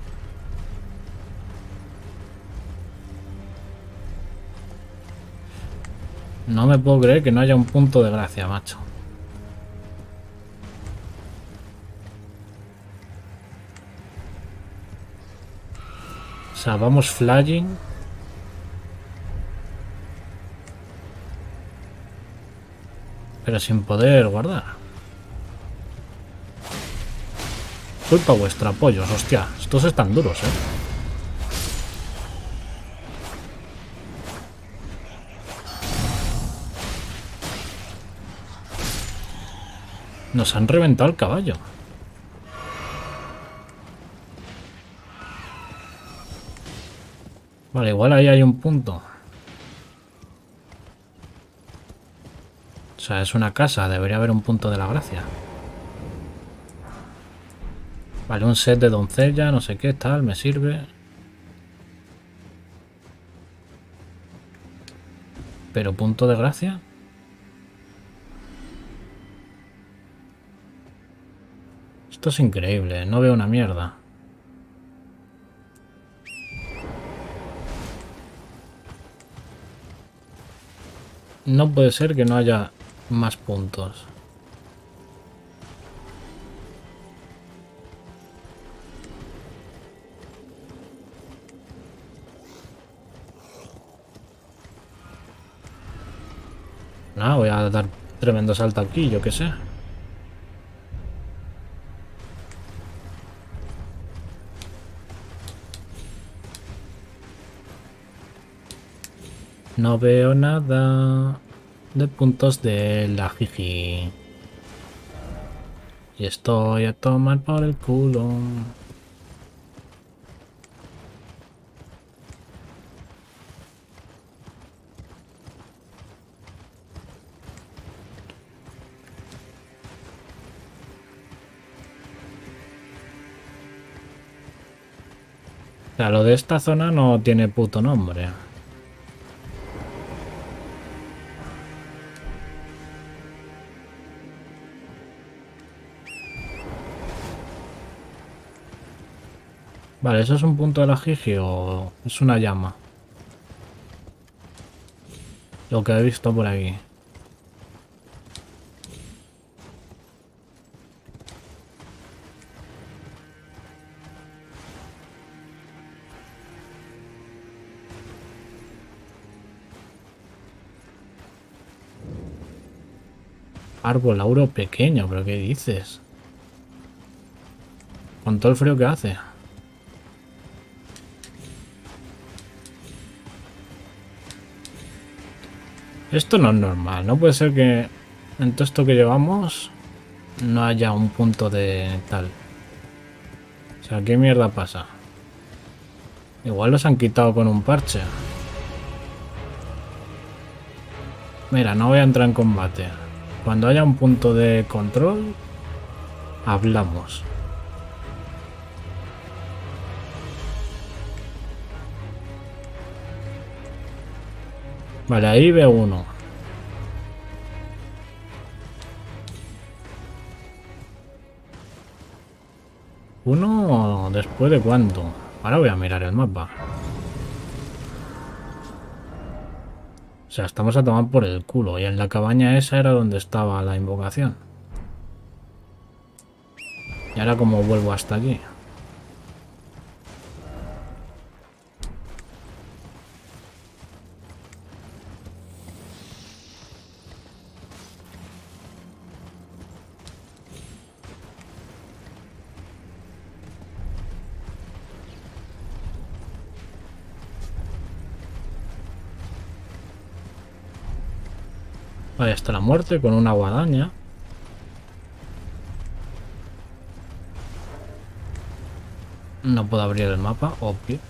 No me puedo creer que no haya un punto de gracia, macho. sea, vamos flying. Pero sin poder guardar. Culpa vuestra, pollos, hostia. Estos están duros, eh. Nos han reventado el caballo. Vale, igual ahí hay un punto. O sea, es una casa, debería haber un punto de la gracia. Vale, un set de doncella, no sé qué, tal, me sirve. Pero punto de gracia. Esto es increíble, no veo una mierda. No puede ser que no haya más puntos. Nada, voy a dar tremendo salto aquí, yo qué sé. No veo nada de puntos de la jiji. Y estoy a tomar por el culo. O sea, lo de esta zona no tiene puto nombre. Vale, ¿eso es un punto de la Gigi o es una llama? Lo que he visto por aquí. Árbol lauro pequeño, ¿pero qué dices? Con todo el frío que hace. Esto no es normal, no puede ser que en todo esto que llevamos no haya un punto de tal. O sea, ¿qué mierda pasa? Igual los han quitado con un parche. Mira, no voy a entrar en combate. Cuando haya un punto de control, hablamos. Vale, ahí veo uno. ¿Uno después de cuánto? Ahora voy a mirar el mapa. O sea, estamos a tomar por el culo. Y en la cabaña esa era donde estaba la invocación. Y ahora como vuelvo hasta aquí. Vale, hasta la muerte con una guadaña. No puedo abrir el mapa, obvio.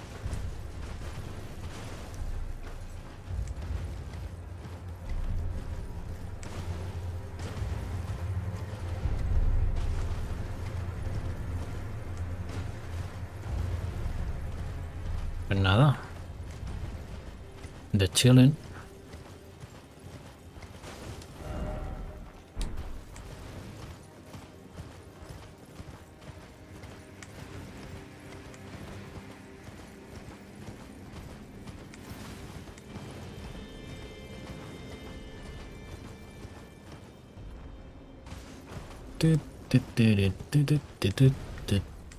Pues nada. De chilling.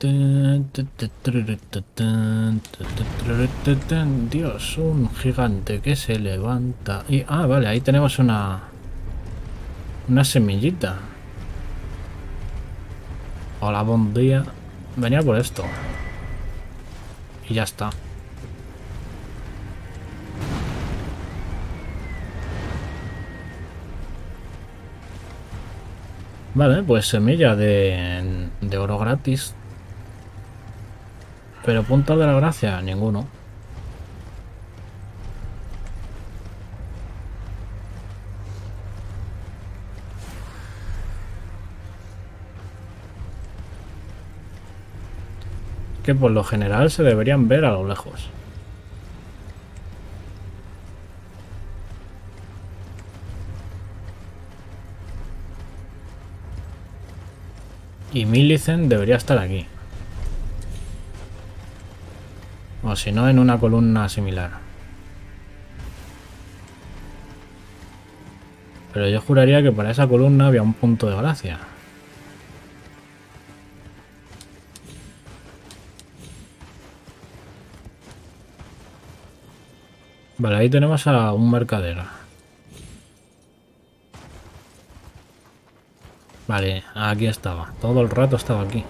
Dios, un gigante que se levanta. Y, ah, vale, ahí tenemos una... Una semillita. Hola, buen día. Venía por esto. Y ya está. Vale, pues semilla de, de oro gratis. Pero punto de la gracia, ninguno. Que por lo general se deberían ver a lo lejos. Y Millicent debería estar aquí. O si no, en una columna similar. Pero yo juraría que para esa columna había un punto de gracia. Vale, ahí tenemos a un mercader. Vale, aquí estaba. Todo el rato estaba aquí.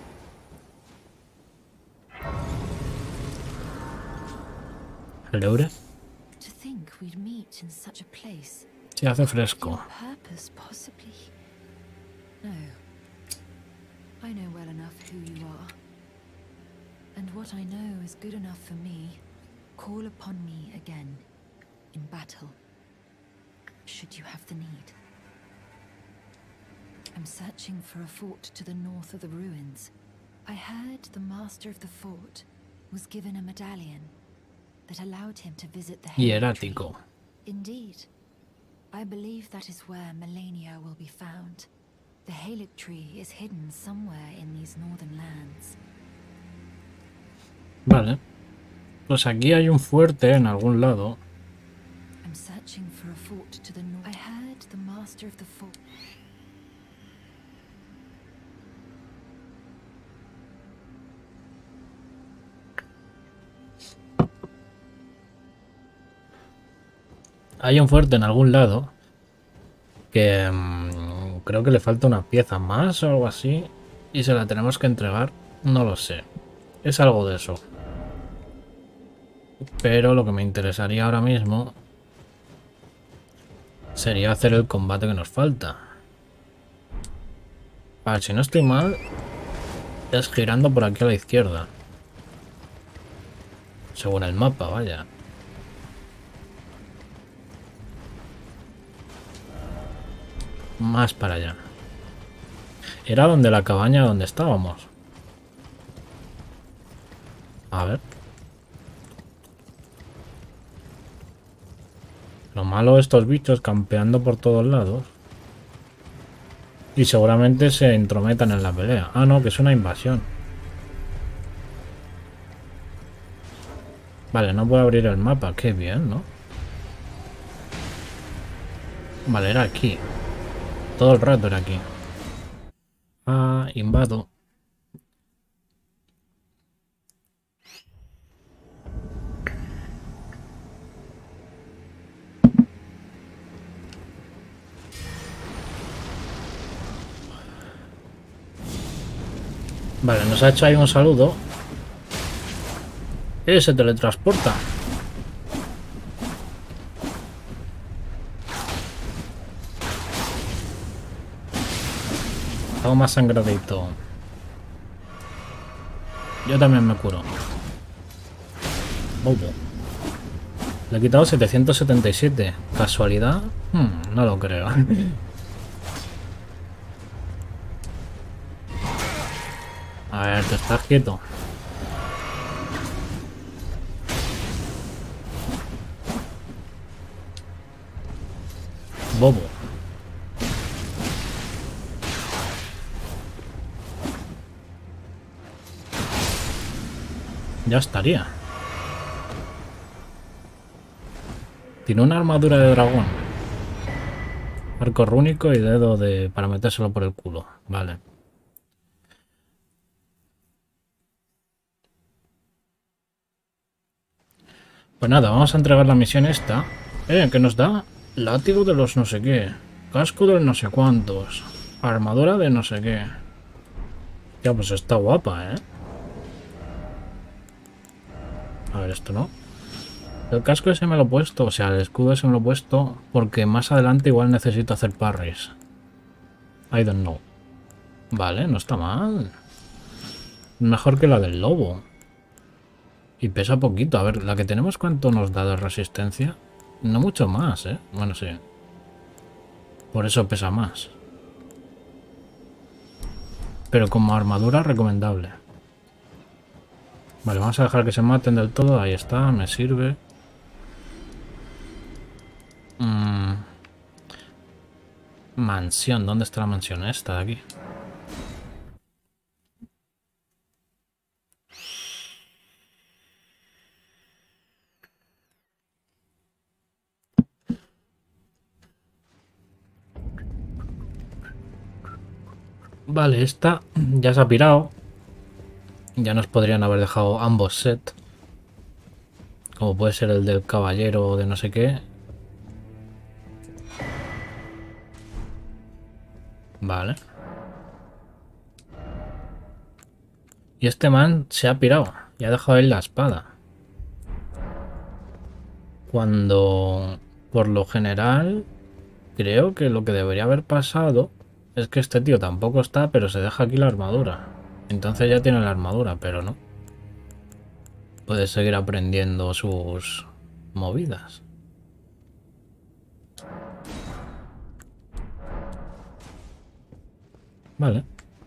¿Leure? Sí, hace fresco. I know well enough who you are. And what I know is good enough for me. Call upon me again in battle, should you have the need. I'm searching for a fort to the north of the ruins. I heard the master of the fort was given a medallion that allowed him to visit the Hierático. Indeed. I believe that is where Melania will be found. The Halic tree is hidden somewhere in these northern lands. Vale. Pues aquí hay un fuerte en algún lado. I'm searching for a fort to the north. I heard the master of the fort. Hay un fuerte en algún lado que mmm, creo que le falta una pieza más o algo así y se la tenemos que entregar. No lo sé. Es algo de eso. Pero lo que me interesaría ahora mismo sería hacer el combate que nos falta. Vale, si no estoy mal, es girando por aquí a la izquierda. Según el mapa, vaya. Más para allá. Era donde la cabaña donde estábamos. A ver. Lo malo de estos bichos campeando por todos lados. Y seguramente se entrometan en la pelea. Ah, no, que es una invasión. Vale, no puedo abrir el mapa. Qué bien, ¿no? Vale, era aquí. Todo el rato era aquí. Ah, invado. Vale, nos ha hecho ahí un saludo. Y se teletransporta. Hago más sangradito. Yo también me curo. Bobo. Le he quitado setecientos setenta y siete. ¿Casualidad? Hmm, no lo creo. A ver, te estás quieto. Bobo. Ya estaría. Tiene una armadura de dragón. Arco rúnico y dedo de para metérselo por el culo. Vale. Pues nada, vamos a entregar la misión esta. Eh, ¿qué nos da? Látigo de los no sé qué. Casco de no sé cuántos. Armadura de no sé qué. Ya, pues está guapa, ¿eh? A ver, esto no. El casco ese me lo he puesto, o sea, el escudo ese me lo he puesto porque más adelante igual necesito hacer parries. I don't know. Vale, no está mal. Mejor que la del lobo. Y pesa poquito. A ver, la que tenemos, ¿cuánto nos da de resistencia? No mucho más, ¿eh? Bueno, sí. Por eso pesa más. Pero como armadura, recomendable. Vale, vamos a dejar que se maten del todo. Ahí está, me sirve. Mm. Mansión, ¿dónde está la mansión? Esta de aquí. Vale, esta ya se ha pirado. Ya nos podrían haber dejado ambos set. Como puede ser el del caballero o de no sé qué. Vale. Y este man se ha pirado. Y ha dejado ahí la espada. Cuando, por lo general, creo que lo que debería haber pasado es que este tío tampoco está, pero se deja aquí la armadura. Entonces ya tiene la armadura, pero no. Puede seguir aprendiendo sus movidas. Vale.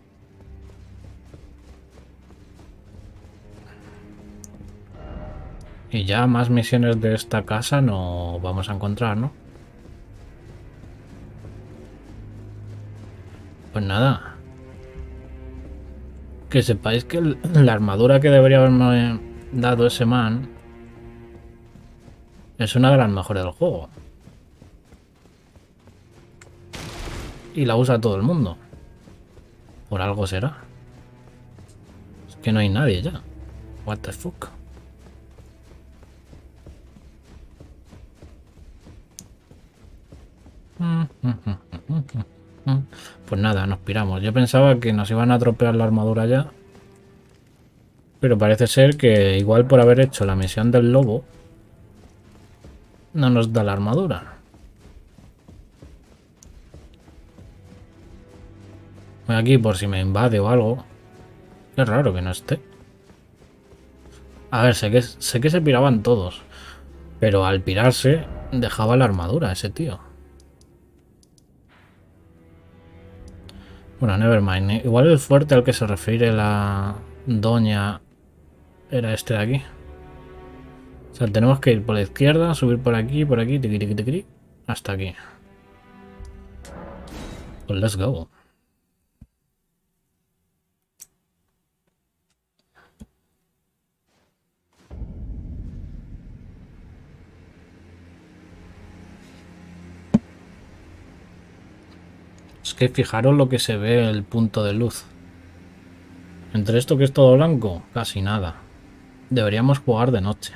Y ya más misiones de esta casa no vamos a encontrar, ¿no? Pues nada. Que sepáis que el, la armadura que debería haberme dado ese man es una gran mejora del juego. Y la usa todo el mundo. Por algo será. Es que no hay nadie ya. What the fuck. Pues nada, nos piramos. Yo pensaba que nos iban a tropear la armadura ya. Pero parece ser que igual por haber hecho la misión del lobo no nos da la armadura. Voy aquí por si me invade o algo. Qué raro que no esté. A ver, sé que, sé que se piraban todos. Pero al pirarse dejaba la armadura ese tío. Bueno, nevermind. Igual el fuerte al que se refiere la doña era este de aquí. O sea, tenemos que ir por la izquierda, subir por aquí, por aquí, tiqui, tiqui, tiqui, hasta aquí. Pues let's go. Es que fijaros lo que se ve el punto de luz. Entre esto que es todo blanco, casi nada. Deberíamos jugar de noche.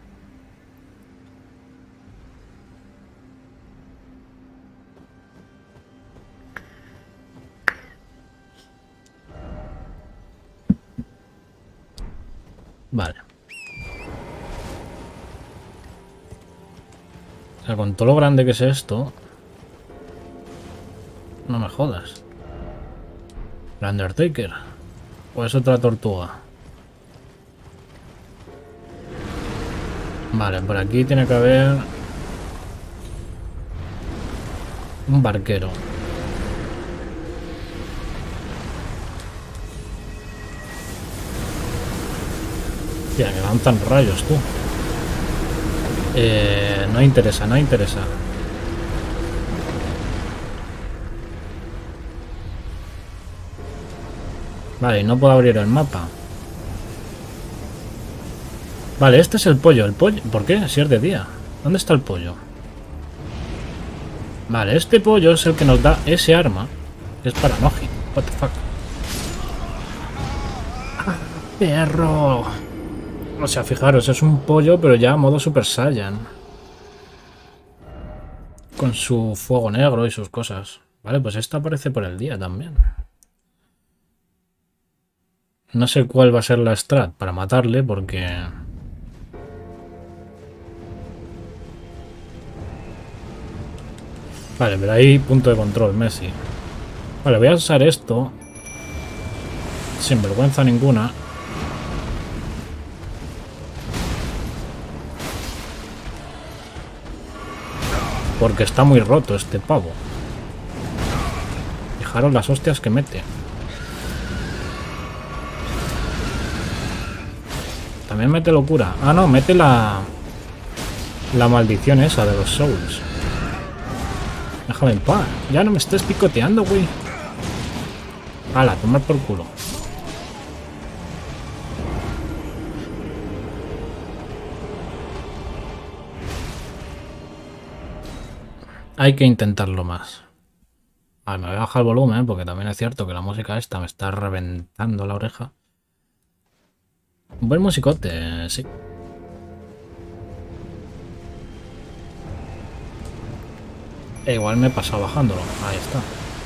Vale. O sea, con todo lo grande que es esto... No me jodas. ¿El Undertaker? ¿O es otra tortuga? Vale, por aquí tiene que haber... un barquero. Tía, que lanzan rayos, tú. Eh, no interesa, no interesa. Vale, no puedo abrir el mapa. Vale, este es el pollo. ¿El pollo? ¿Por qué? Si es de día. ¿Dónde está el pollo? Vale, este pollo es el que nos da ese arma. Es para Noji. What the fuck. ¡Ah, perro! O sea, fijaros, es un pollo, pero ya a modo Super Saiyan. Con su fuego negro y sus cosas. Vale, pues esto aparece por el día también. No sé cuál va a ser la strat para matarle, porque... Vale, pero ahí punto de control, Messi. Vale, voy a usar esto. Sin vergüenza ninguna. Porque está muy roto este pavo. Fijaros las hostias que mete. También mete locura. Ah, no, mete la... La maldición esa de los souls. Déjame en paz. Ya no me estés picoteando, güey. Hala, tomar por culo. Hay que intentarlo más. A ver, me voy a bajar el volumen, porque también es cierto que la música esta me está reventando la oreja. Un buen musicote, sí. E igual me he pasado bajándolo. Ahí está.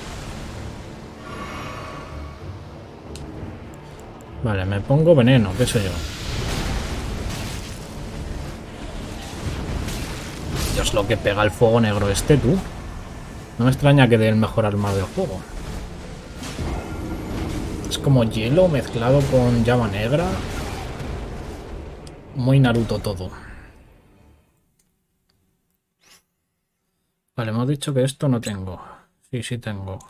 Vale, me pongo veneno, qué sé yo. Dios, lo que pega el fuego negro este, tú. No me extraña que dé el mejor arma del juego. Es como hielo mezclado con llama negra. Muy Naruto todo. Vale, hemos dicho que esto no tengo. Sí, sí tengo.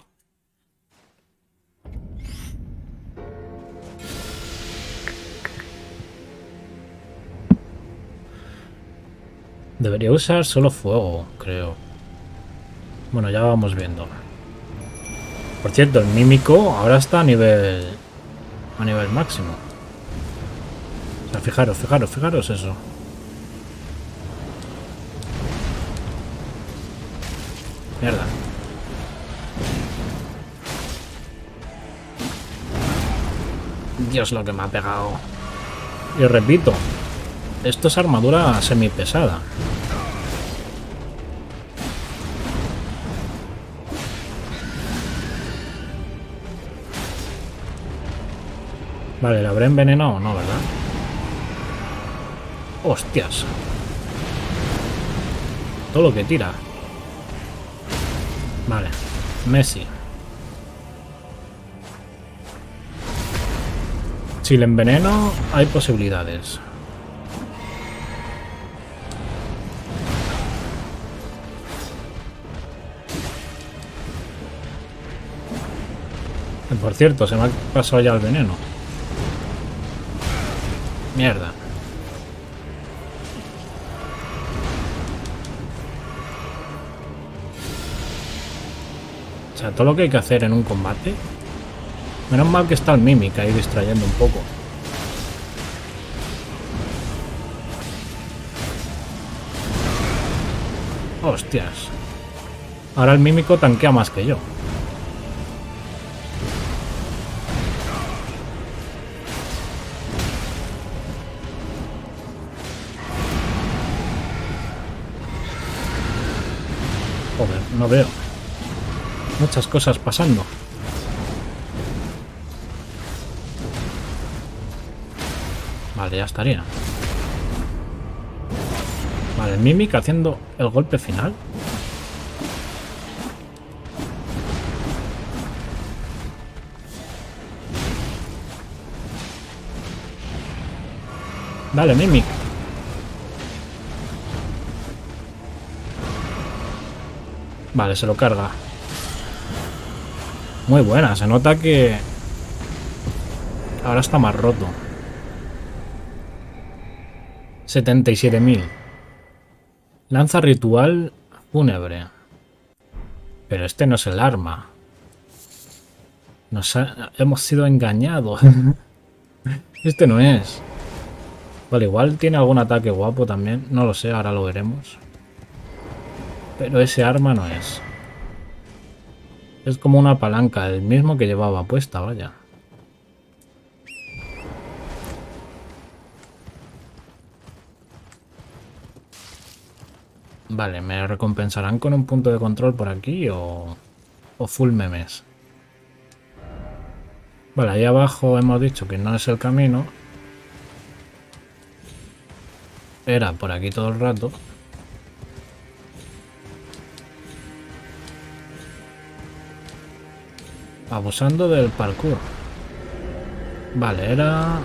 Debería usar solo fuego, creo. Bueno, ya vamos viendo. Por cierto, el mímico ahora está a nivel... A nivel máximo. O sea, fijaros, fijaros, fijaros eso. Mierda. Dios, lo que me ha pegado. Y repito, esto es armadura semipesada. Vale, ¿la habré envenenado o no, verdad? Hostias. Todo lo que tira. Vale, Messi. Si le enveneno, hay posibilidades. Por cierto, se me ha pasado ya el veneno. Mierda. O sea, todo lo que hay que hacer en un combate. Menos mal que está el Mimic ahí distrayendo un poco. Hostias. Ahora el Mímico tanquea más que yo. Joder, no veo. Muchas cosas pasando. Vale, ya estaría. Vale, el Mimic haciendo el golpe final. Dale, Mimic. Vale, se lo carga. Muy buena, se nota que ahora está más roto. setenta y siete mil. Lanza ritual fúnebre. Pero este no es el arma. Nos ha... hemos sido engañados. Este no es. Vale, igual tiene algún ataque guapo también. No lo sé, ahora lo veremos. Pero ese arma no es. Es como una palanca, el mismo que llevaba puesta, vaya. Vale, ¿me recompensarán con un punto de control por aquí o, o full memes? Vale, ahí abajo hemos dicho que no es el camino. Era por aquí todo el rato. Abusando del parkour. Vale, era...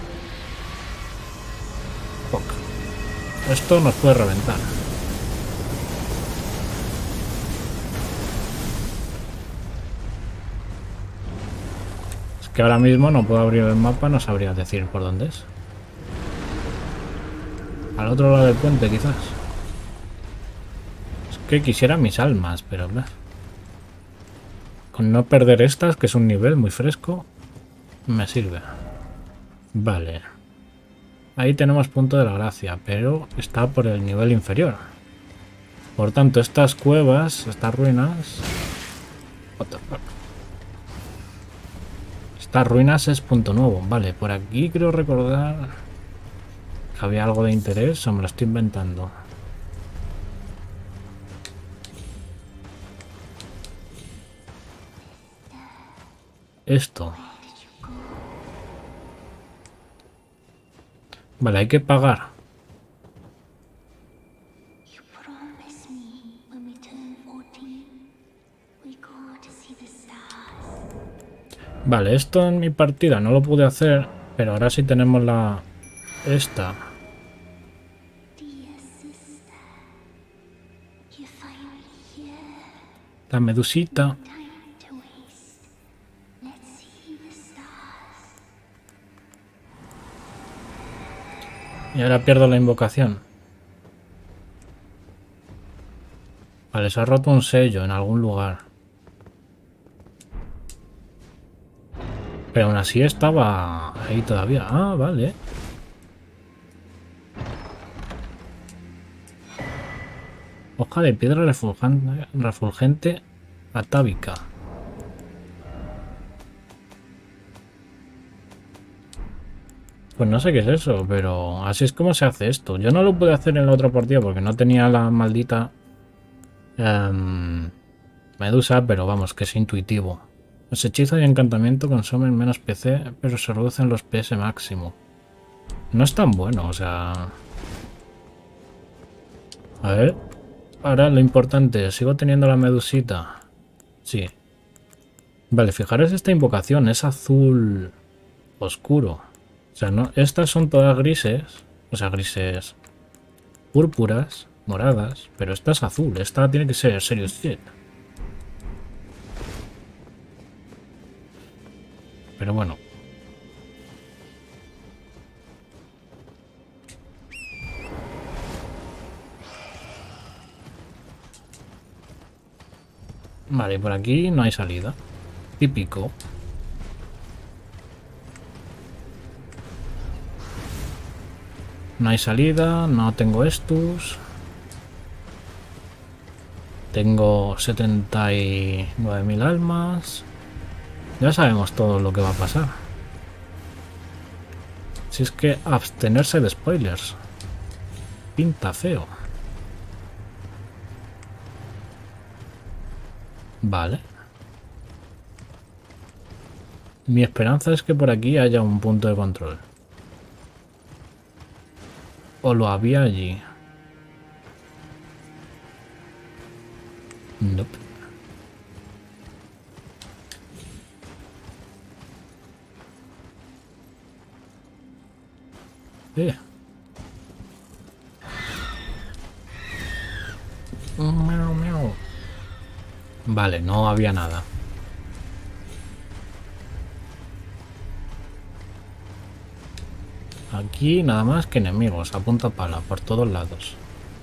Fuck. Esto nos puede reventar. Es que ahora mismo no puedo abrir el mapa, no sabría decir por dónde es. Al otro lado del puente, quizás. Es que quisiera mis almas, pero claro. Con no perder estas, que es un nivel muy fresco, me sirve. Vale. Ahí tenemos punto de la gracia, pero está por el nivel inferior. Por tanto, estas cuevas, estas ruinas... What the fuck? Estas ruinas es punto nuevo. Vale, por aquí creo recordar que había algo de interés, o me lo estoy inventando. Esto. Vale, hay que pagar. Vale, esto en mi partida no lo pude hacer, pero ahora sí tenemos la... esta. La medusita. Y ahora pierdo la invocación. Vale, se ha roto un sello en algún lugar. Pero aún así estaba ahí todavía. Ah, vale. Hoja de piedra refulgante, refulgente atávica. Pues no sé qué es eso, pero así es como se hace esto. Yo no lo pude hacer en la otra partida porque no tenía la maldita um, medusa, pero vamos, que es intuitivo. Los hechizos y encantamiento consumen menos P C, pero se reducen los P S máximo. No es tan bueno, o sea... A ver... Ahora lo importante, ¿sigo teniendo la medusita? Sí. Vale, fijaros esta invocación, es azul oscuro. O sea, no, estas son todas grises, o sea, grises púrpuras, moradas, pero esta es azul, esta tiene que ser serious shit. Pero bueno. Vale, por aquí no hay salida. Típico. No hay salida, no tengo estos. Tengo setenta y nueve mil almas. Ya sabemos todo lo que va a pasar. Si es que abstenerse de spoilers. Pinta feo. Vale. Mi esperanza es que por aquí haya un punto de control. ¿O lo había allí? Nope. Eh. Miau, miau. Vale, no había nada. Aquí nada más que enemigos, a punta pala, por todos lados.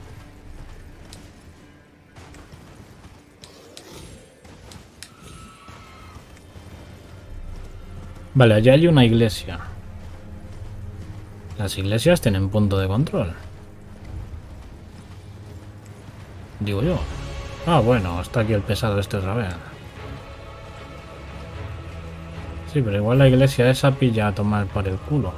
Vale, allá hay una iglesia. Las iglesias tienen punto de control. Digo yo. Ah, bueno, está aquí el pesado este otra vez. Sí, pero igual la iglesia esa pilla a tomar por el culo.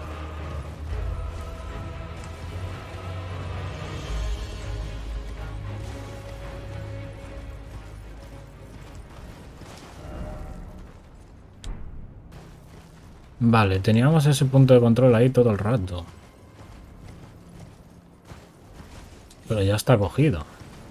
Vale, teníamos ese punto de control ahí todo el rato. Pero ya está cogido.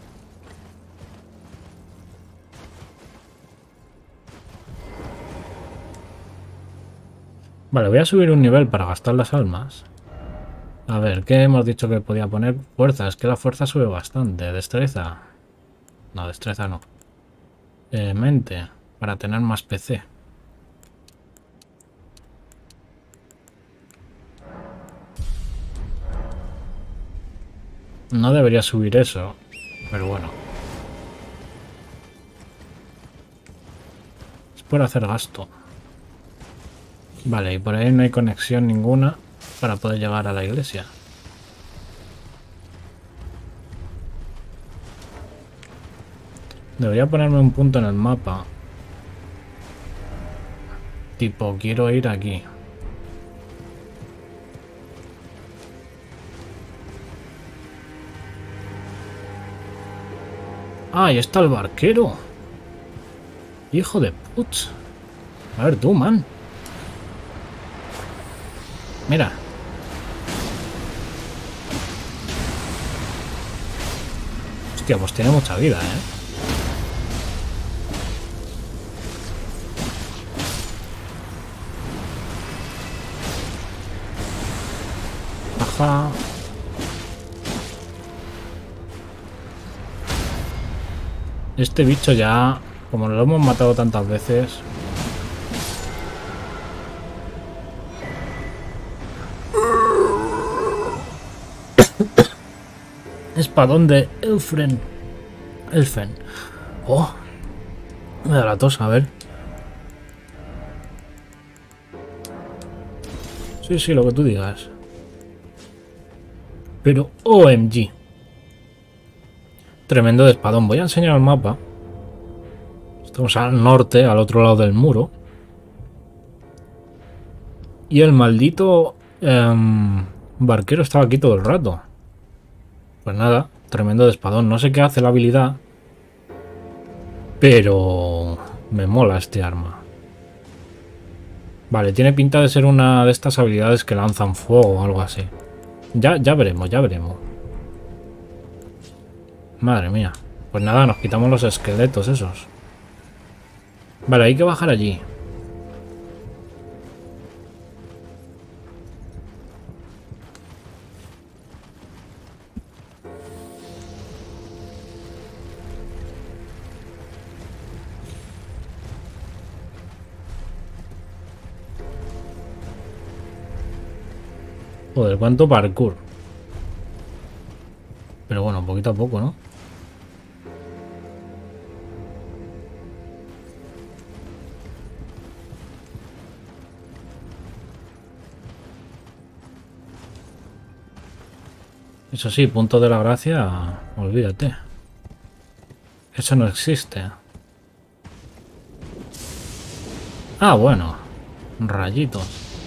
Vale, voy a subir un nivel para gastar las almas. A ver, ¿qué hemos dicho que podía poner? Fuerza, es que la fuerza sube bastante. Destreza. No, destreza no. Eh, mente, para tener más P C. No debería subir eso, pero bueno. Es por hacer gasto. Vale, y por ahí no hay conexión ninguna para poder llegar a la iglesia. Debería ponerme un punto en el mapa. Tipo, quiero ir aquí. Ah, ahí está el barquero. Hijo de putz. A ver tú, man. Mira. Hostia, pues tiene mucha vida, ¿eh? Baja. Este bicho ya, como lo hemos matado tantas veces... Espadón de Elfren. Elfen. Oh. Me da la tos, a ver. Sí, sí, lo que tú digas. Pero O M G. Tremendo de espadón. Voy a enseñar el mapa. Estamos al norte, al otro lado del muro. Y el maldito eh, barquero estaba aquí todo el rato. Pues nada, tremendo de espadón. No sé qué hace la habilidad, pero me mola este arma. Vale, tiene pinta de ser una de estas habilidades que lanzan fuego o algo así. Ya, ya veremos, ya veremos. Madre mía. Pues nada, nos quitamos los esqueletos esos. Vale, hay que bajar allí. Joder, cuánto parkour. Pero bueno, poquito a poco, ¿no? Eso sí, punto de la gracia, olvídate. Eso no existe. Ah, bueno. Rayitos.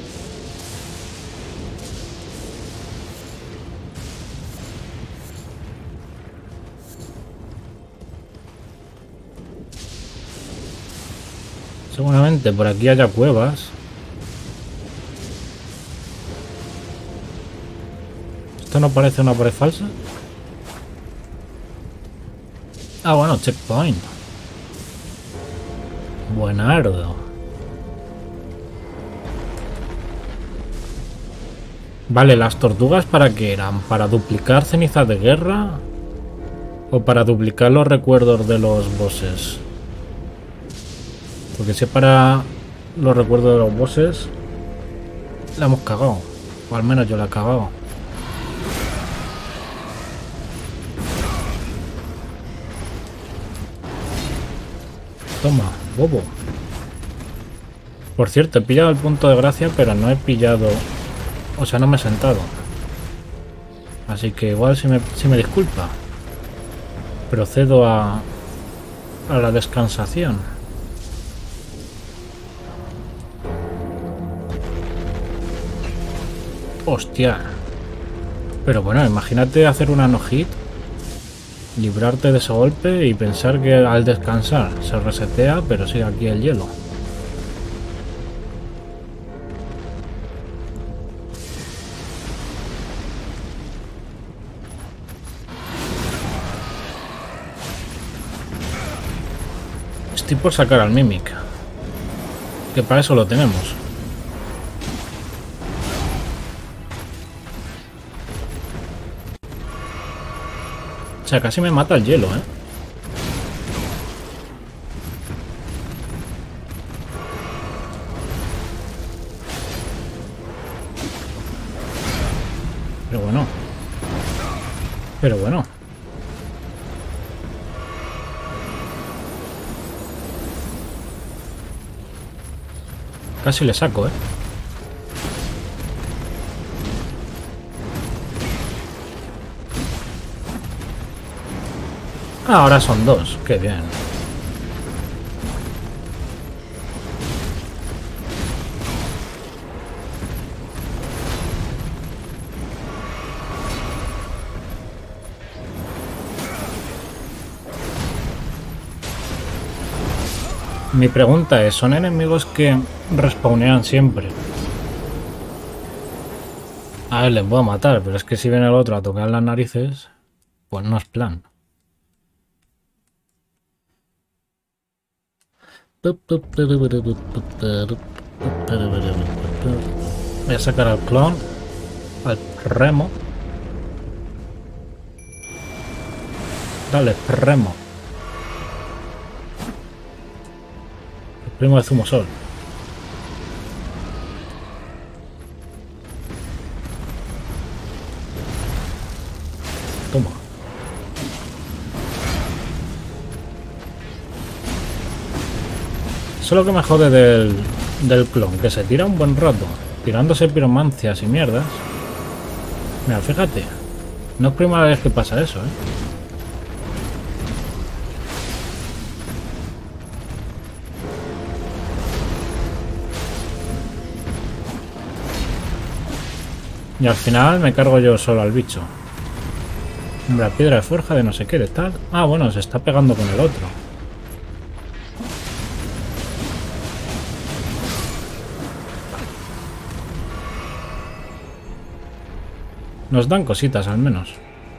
Seguramente por aquí haya cuevas. ¿Esto no parece una pared falsa? Ah, bueno, checkpoint. Buenardo. Vale, ¿las tortugas para qué eran? ¿Para duplicar cenizas de guerra? ¿O para duplicar los recuerdos de los bosses? Porque si es para los recuerdos de los bosses, la hemos cagado. O al menos yo la he cagado. Toma, bobo. Por cierto, he pillado el punto de gracia, pero no he pillado... O sea, no me he sentado. Así que igual si me, si me disculpa. Procedo a... A la descansación. Hostia. Pero bueno, imagínate hacer una no-hit, librarte de ese golpe y pensar que al descansar se resetea, pero sigue aquí el hielo. Estoy por sacar al Mimic. Que para eso lo tenemos. O sea, casi me mata el hielo, ¿eh? Pero bueno. Pero bueno. Casi le saco, ¿eh? Ah, ahora son dos. Qué bien. Mi pregunta es, ¿son enemigos que respawnean siempre? A ver, les puedo matar, pero es que si viene el otro a tocar las narices, pues no es plan. Voy a sacar al clon, al remo. Dale, remo. El primo de Zumosol. Toma. Eso es lo que me jode del, del clon, que se tira un buen rato, tirándose piromancias y mierdas. Mira, fíjate, no es primera vez que pasa eso, ¿eh? Y al final me cargo yo solo al bicho. Hombre, piedra de forja de no sé qué, de tal. Ah, bueno, se está pegando con el otro. Nos dan cositas al menos.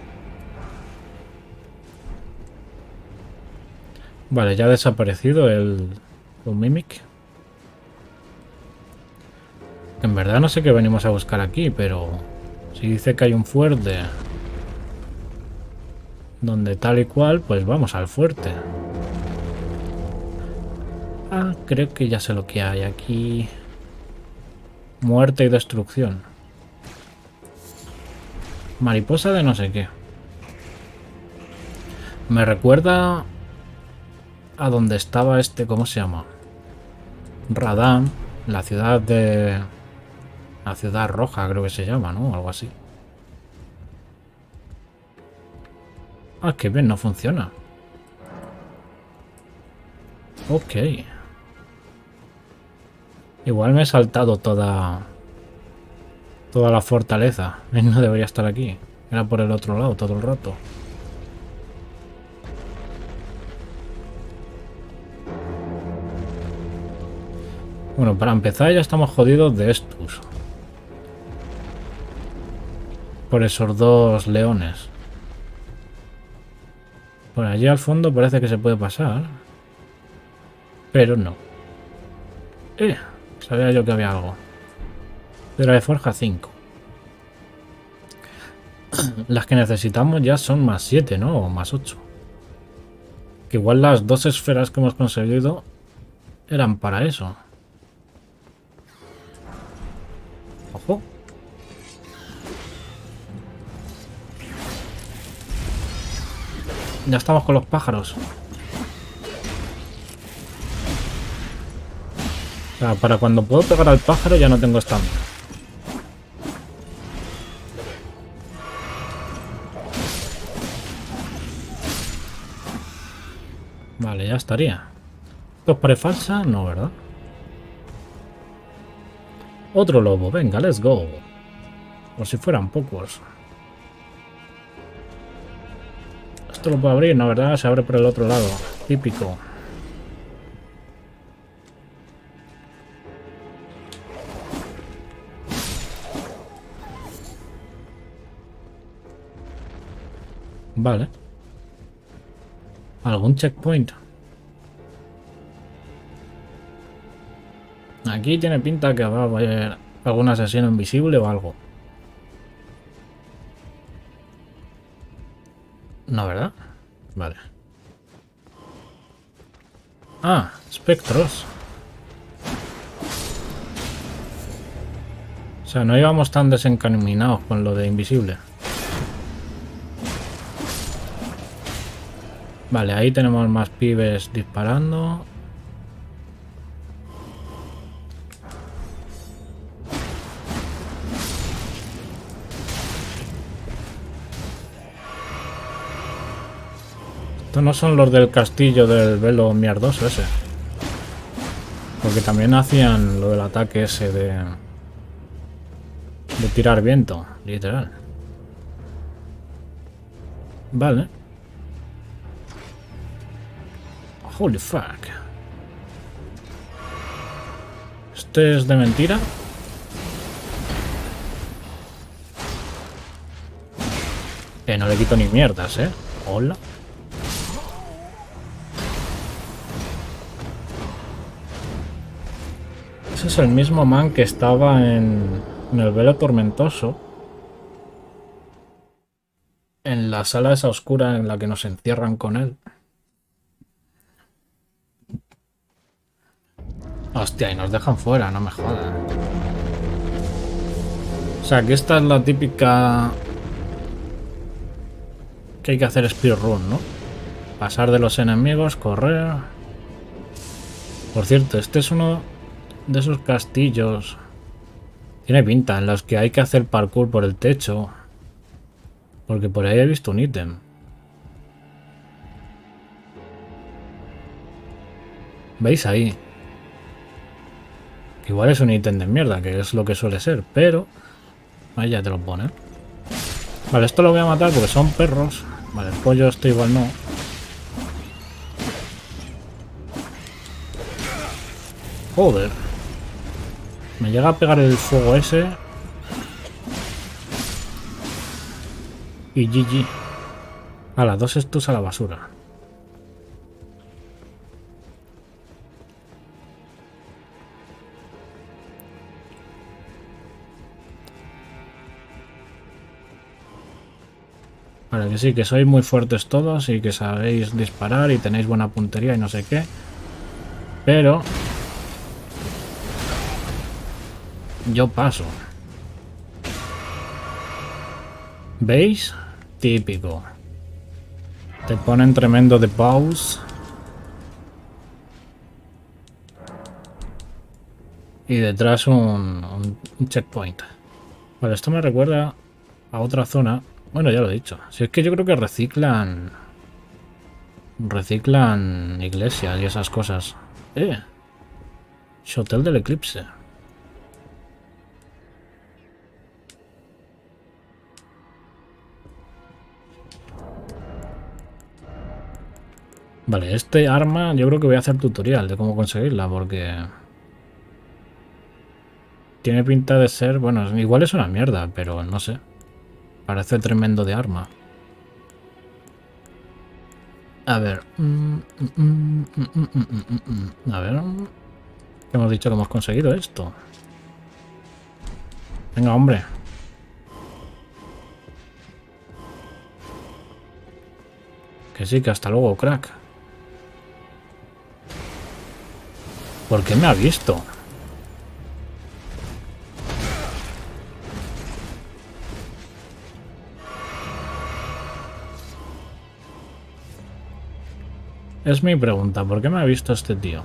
Vale, ya ha desaparecido el, el Mimic. En verdad no sé qué venimos a buscar aquí, pero si dice que hay un fuerte donde tal y cual, pues vamos al fuerte. Ah, creo que ya sé lo que hay aquí. Muerte y destrucción. Mariposa de no sé qué. Me recuerda a donde estaba este, ¿cómo se llama? Radam, la ciudad de... La ciudad roja creo que se llama, ¿no? Algo así. Ah, qué bien, no funciona. Ok. Igual me he saltado toda... Toda la fortaleza. No debería estar aquí. Era por el otro lado todo el rato. Bueno, para empezar ya estamos jodidos de estos. Por esos dos leones. Por allí al fondo parece que se puede pasar. Pero no. Eh, sabía yo que había algo. Piedra de forja cinco. Las que necesitamos ya son más siete, ¿no? O más ocho. Que igual las dos esferas que hemos conseguido eran para eso. Ojo. Ya estamos con los pájaros. O sea, para cuando puedo pegar al pájaro ya no tengo estamina. Vale, ya estaría. ¿Esto es pared falsa? No, ¿verdad? Otro lobo. Venga, let's go. Por si fueran pocos. Esto lo puedo abrir, ¿no? ¿Verdad? Se abre por el otro lado. Típico. Vale. ¿Algún checkpoint? Aquí tiene pinta que va a haber algún asesino invisible o algo. No, ¿verdad? Vale. Ah, espectros. O sea, no íbamos tan desencaminados con lo de invisible. Vale, ahí tenemos más pibes disparando. Estos no son los del castillo del velo mierdoso ese. Porque también hacían lo del ataque ese de... de tirar viento, literal. Vale. Holy fuck. ¿Este es de mentira? Eh, no le quito ni mierdas, eh. Hola. Ese es el mismo man que estaba en, en el velo tormentoso. En la sala esa oscura en la que nos encierran con él. Hostia, y nos dejan fuera, no me jodas. O sea, que esta es la típica... que hay que hacer speedrun, ¿no? Pasar de los enemigos, correr... Por cierto, este es uno de esos castillos... Tiene pinta, en los que hay que hacer parkour por el techo. Porque por ahí he visto un ítem. ¿Veis ahí? Igual es un ítem de mierda, que es lo que suele ser, pero... Ahí ya te lo pone. Vale, esto lo voy a matar porque son perros. Vale, el pollo este igual no. Joder. Me llega a pegar el fuego ese. Y G G. A las dos estos a la basura. Vale, que sí, que sois muy fuertes todos y que sabéis disparar y tenéis buena puntería y no sé qué. Pero... yo paso. ¿Veis? Típico. Te ponen tremendo de pause. Y detrás un, un, un checkpoint. Vale, esto me recuerda a otra zona. Bueno, ya lo he dicho. Si es que yo creo que reciclan... Reciclan iglesias y esas cosas. Eh. Hotel del Eclipse. Vale, este arma yo creo que voy a hacer tutorial de cómo conseguirla porque... Tiene pinta de ser... Bueno, igual es una mierda, pero no sé. Parece tremendo de arma. A ver. A ver. Hemos dicho que hemos conseguido esto. Venga, hombre. Que sí, que hasta luego, crack. ¿Por qué me ha visto? Es mi pregunta, ¿por qué me ha visto este tío?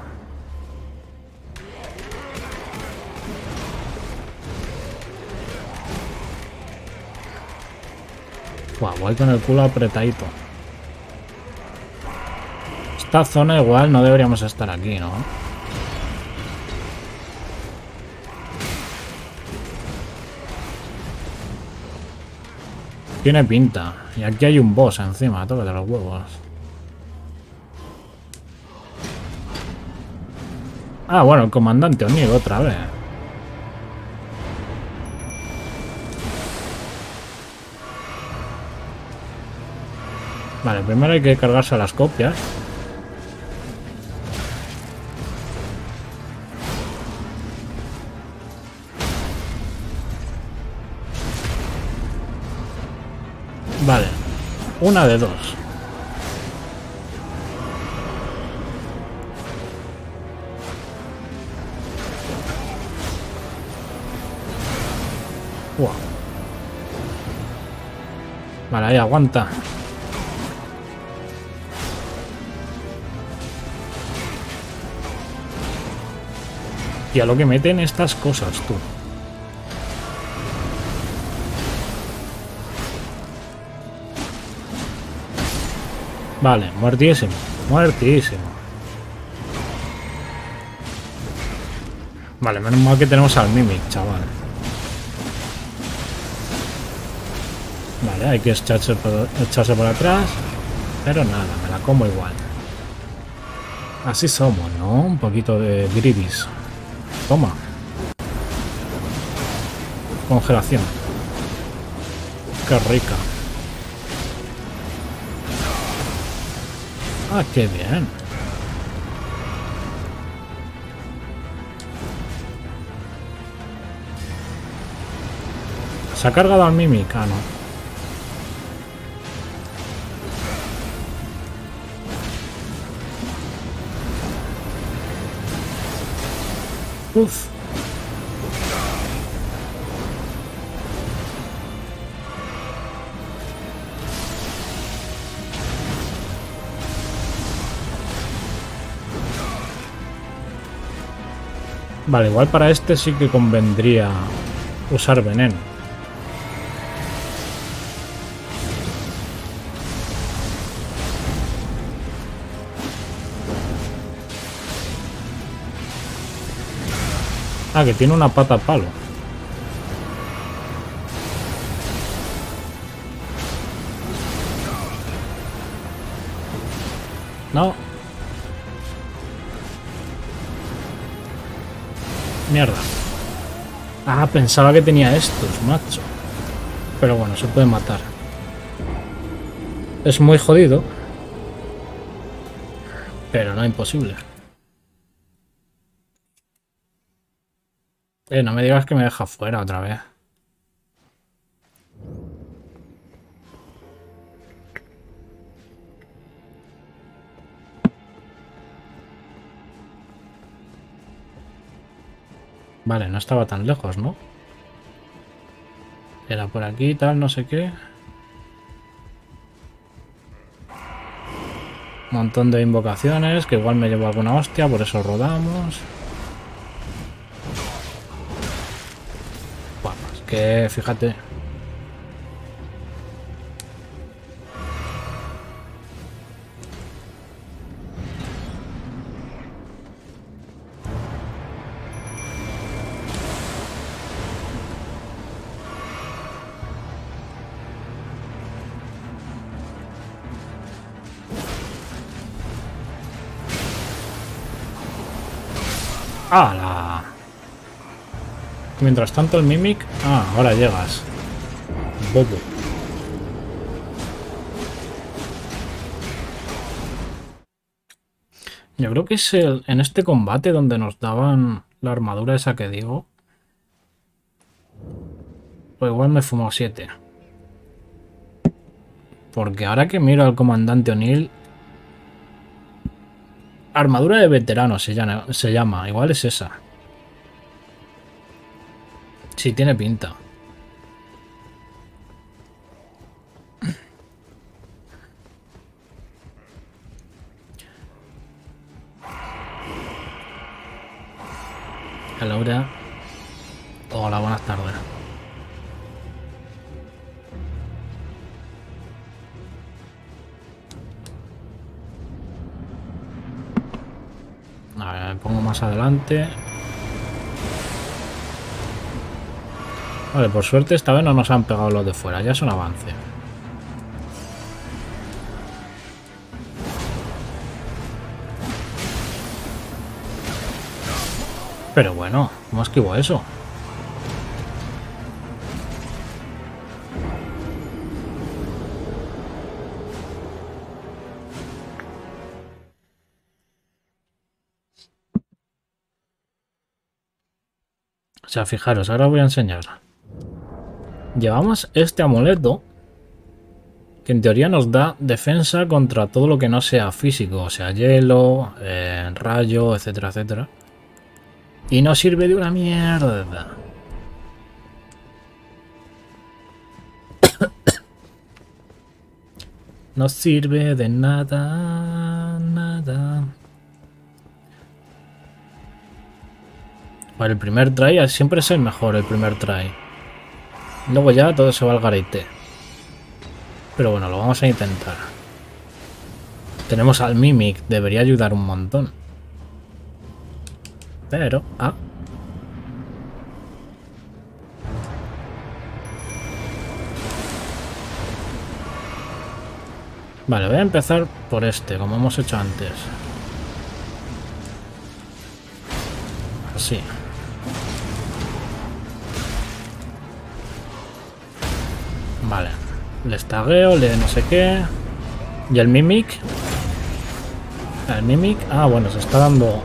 Buah, voy con el culo apretadito. Esta zona igual no deberíamos estar aquí, ¿no? Tiene pinta. Y aquí hay un boss encima, tócate los huevos. Ah, bueno, el comandante O'Neill otra vez. Vale, primero hay que cargarse a las copias. Vale. Una de dos. Wow. Vale, ahí aguanta. Y a lo que meten estas cosas, tú. Vale, muertísimo. Muertísimo. Vale, menos mal que tenemos al Mimic, chaval. Vale, hay que echarse por, echarse por atrás. Pero nada, me la como igual. Así somos, ¿no? Un poquito de gridis. Toma. Congelación. Qué rica. Ah, qué bien. ¿Se ha cargado al Mimic? Ah, no. Uf. Vale, igual para este sí que convendría usar veneno. Ah, que tiene una pata palo. No. Mierda. Ah, pensaba que tenía estos, macho. Pero bueno, se puede matar. Es muy jodido. Pero no imposible. Eh, no me digas que me deja fuera otra vez. Vale, no estaba tan lejos, ¿no? Era por aquí, tal, no sé qué. Montón de invocaciones, que igual me llevo alguna hostia, por eso rodamos. Bueno, es que fíjate. ¡Hala! Mientras tanto el Mimic... Ah, ahora llegas. Bobo. Yo creo que es el, en este combate donde nos daban la armadura esa que digo. Pues igual me fumo siete. Porque ahora que miro al comandante O'Neill... Armadura de veterano se llama, se llama. Igual es esa. Sí, tiene pinta. Laura. Hola, buenas tardes. A ver, me pongo más adelante. Vale, por suerte esta vez no nos han pegado los de fuera. Ya es un avance. Pero bueno, ¿cómo esquivo eso? O sea, fijaros, ahora voy a enseñar. Llevamos este amuleto que en teoría nos da defensa contra todo lo que no sea físico, o sea, hielo, eh, rayo, etcétera, etcétera. Y no sirve de una mierda. No sirve de nada, nada. Vale, el primer try siempre es el mejor, el primer try. Luego ya todo se va al garete. Pero bueno, lo vamos a intentar. Tenemos al Mimic, debería ayudar un montón. Pero... Ah. Vale, voy a empezar por este, como hemos hecho antes. Así. Vale. Le estagueo, le no sé qué. Y el Mimic. El Mimic. Ah, bueno, se está dando...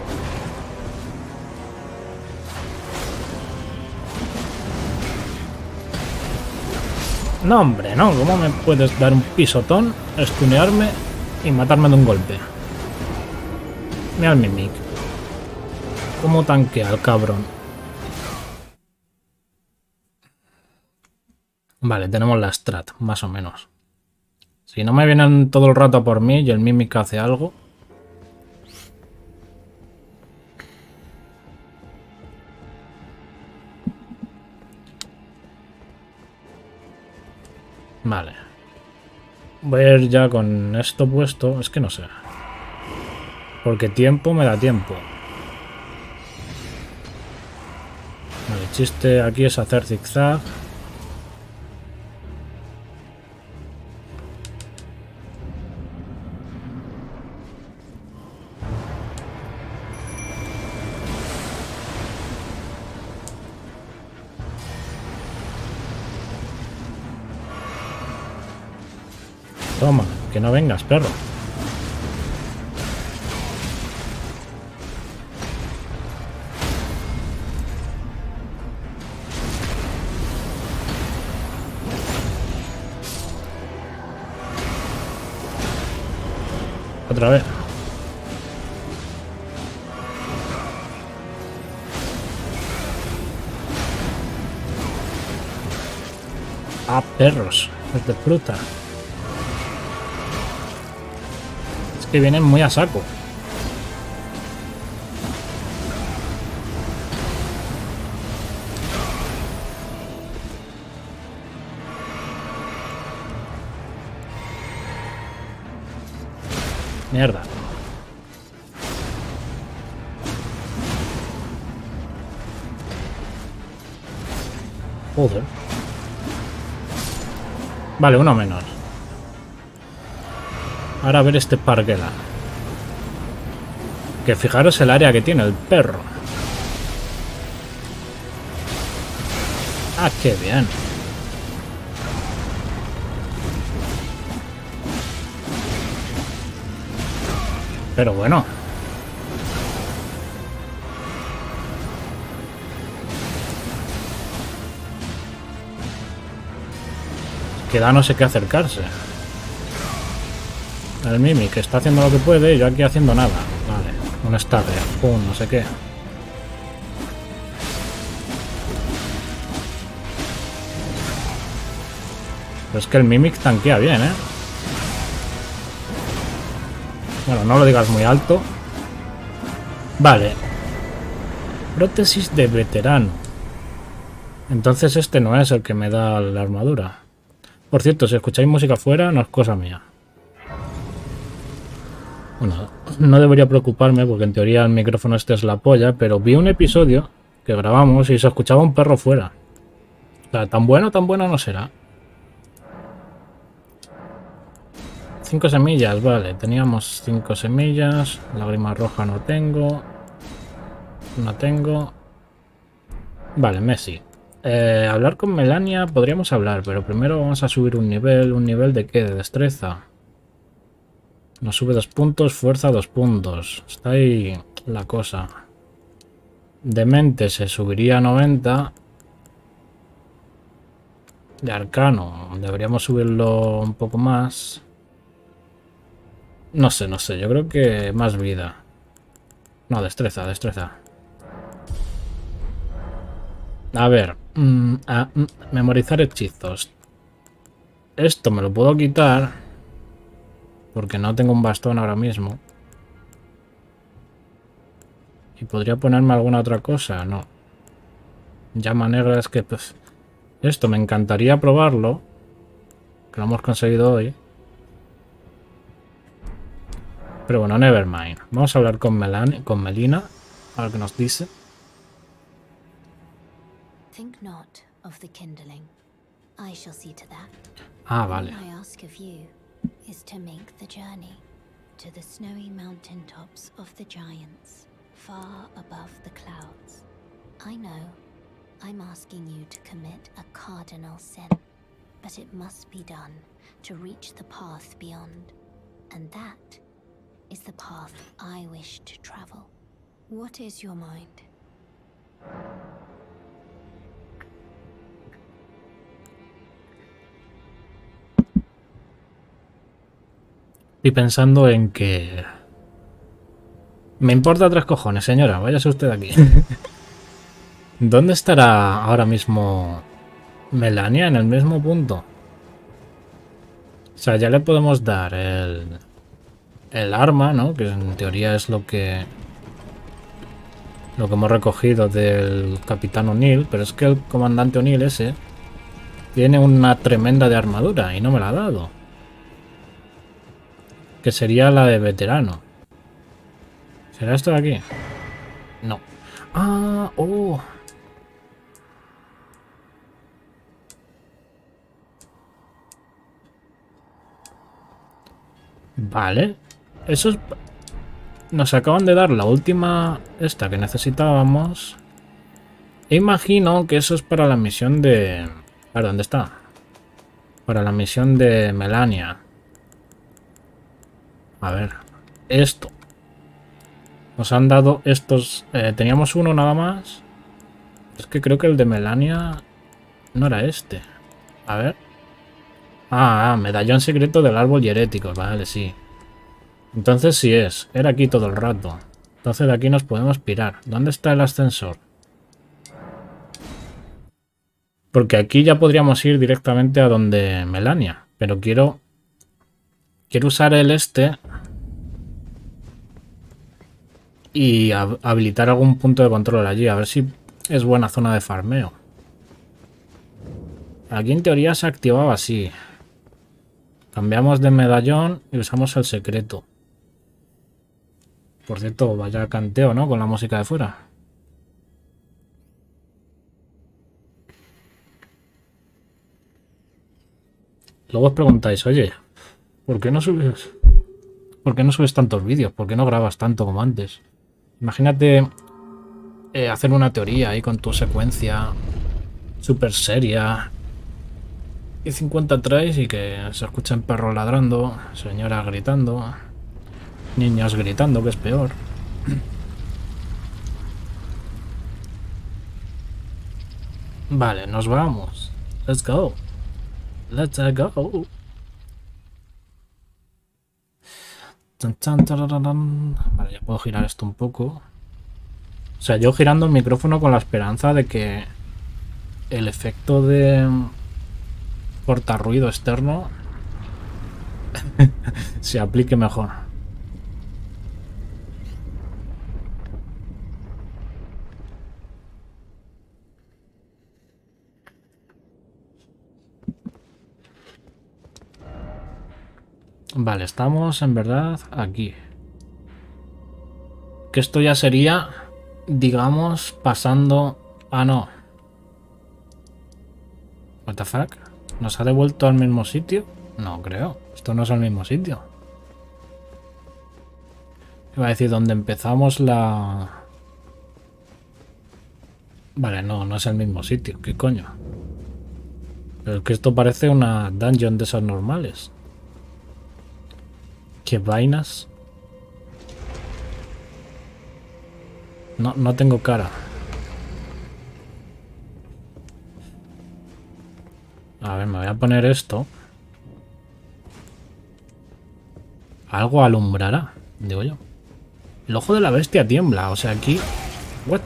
No, hombre, no. ¿Cómo me puedes dar un pisotón, estunearme y matarme de un golpe? Mira el Mimic. ¿Cómo tanquea el cabrón? Vale, tenemos la strat, más o menos. Si no me vienen todo el rato por mí y el Mimic hace algo... Vale. Voy a ir ya con esto puesto. Es que no sé. Porque tiempo me da tiempo. Vale, el chiste aquí es hacer zigzag. Toma, que no vengas, perro. Otra vez. Ah, perros. Es de fruta. Que vienen muy a saco. Mierda. Joder. Vale, uno menos. Ahora a ver este parguela. Que fijaros el área que tiene el perro. Ah, qué bien. Pero bueno. Queda no sé qué acercarse. El Mimic que está haciendo lo que puede y yo aquí haciendo nada. Vale, un stagger, pum, no sé qué. Pero es que el Mimic tanquea bien, ¿eh? Bueno, no lo digas muy alto. Vale. Prótesis de veterano. Entonces este no es el que me da la armadura. Por cierto, si escucháis música afuera, no es cosa mía. Bueno, no debería preocuparme porque en teoría el micrófono este es la polla, pero vi un episodio que grabamos y se escuchaba un perro fuera. O sea, tan bueno, tan bueno no será. Cinco semillas, vale. Teníamos cinco semillas. Lágrima roja no tengo. No tengo. Vale, Messi. Eh, hablar con Melania podríamos hablar, pero primero vamos a subir un nivel. ¿Un nivel de qué? De destreza. Nos sube dos puntos, fuerza dos puntos. Está ahí la cosa. De mente se subiría a noventa. De arcano. Deberíamos subirlo un poco más. No sé, no sé. Yo creo que más vida. No, destreza, destreza. A ver. Mmm, a, mm, memorizar hechizos. Esto me lo puedo quitar. Porque no tengo un bastón ahora mismo. ¿Y podría ponerme alguna otra cosa? No. Llama negra es que... Pues, esto me encantaría probarlo. Que lo hemos conseguido hoy. Pero bueno, nevermind. Vamos a hablar con, Melanie, con Melina. A ver qué nos dice. Think not of the kindling. I shall see to that. Ah, vale. All I ask of you is to make the journey to the snowy mountain tops of the giants, far above the clouds. I know I'm asking you to commit a cardinal sin, but it must be done to reach the path beyond, and that is the path I wish to travel. What is your mind? Estoy pensando en que... Me importa tres cojones, señora. Váyase usted de aquí. ¿Dónde estará ahora mismo Melania? En el mismo punto. O sea, ya le podemos dar el... El arma, ¿no? Que en teoría es lo que... Lo que hemos recogido del Capitán O'Neill. Pero es que el comandante O'Neill ese... Tiene una tremenda de armadura y no me la ha dado. Que sería la de veterano. ¿Será esto de aquí? No. Ah, oh. Vale. Eso es... Nos acaban de dar la última... Esta que necesitábamos. E imagino que eso es para la misión de... A ver, ¿dónde está? Para la misión de Melania. A ver. Esto. Nos han dado estos... Eh, teníamos uno nada más. Es que creo que el de Melania no era este. A ver. Ah, ah, medallón secreto del árbol hierético. Vale, sí. Entonces sí es. Era aquí todo el rato. Entonces de aquí nos podemos pirar. ¿Dónde está el ascensor? Porque aquí ya podríamos ir directamente a donde Melania. Pero quiero... Quiero usar el este... Y habilitar algún punto de control allí. A ver si es buena zona de farmeo. Aquí en teoría se activaba así. Cambiamos de medallón y usamos el secreto. Por cierto, vaya canteo, ¿no? Con la música de fuera. Luego os preguntáis, oye, ¿por qué no subes? ¿Por qué no subes tantos vídeos? ¿Por qué no grabas tanto como antes? Imagínate eh, hacer una teoría ahí con tu secuencia súper seria y cincuenta trays y que se escuchen perros ladrando, señoras gritando, niños gritando, que es peor. Vale, nos vamos. Let's go. Let's go. Vale, ya puedo girar esto un poco. O sea, yo girando el micrófono con la esperanza de que el efecto de cortarruido externo se aplique mejor. Vale, estamos en verdad aquí. Que esto ya sería, digamos, pasando... Ah, no. What the fuck? ¿Nos ha devuelto al mismo sitio? No creo. Esto no es el mismo sitio. Iba a decir, donde empezamos la... Vale, no, no es el mismo sitio. ¿Qué coño? Pero es que esto parece una dungeon de esas normales. ¿Qué vainas? No, no tengo cara. A ver, me voy a poner esto. Algo alumbrará, digo yo. El ojo de la bestia tiembla, o sea, aquí... What?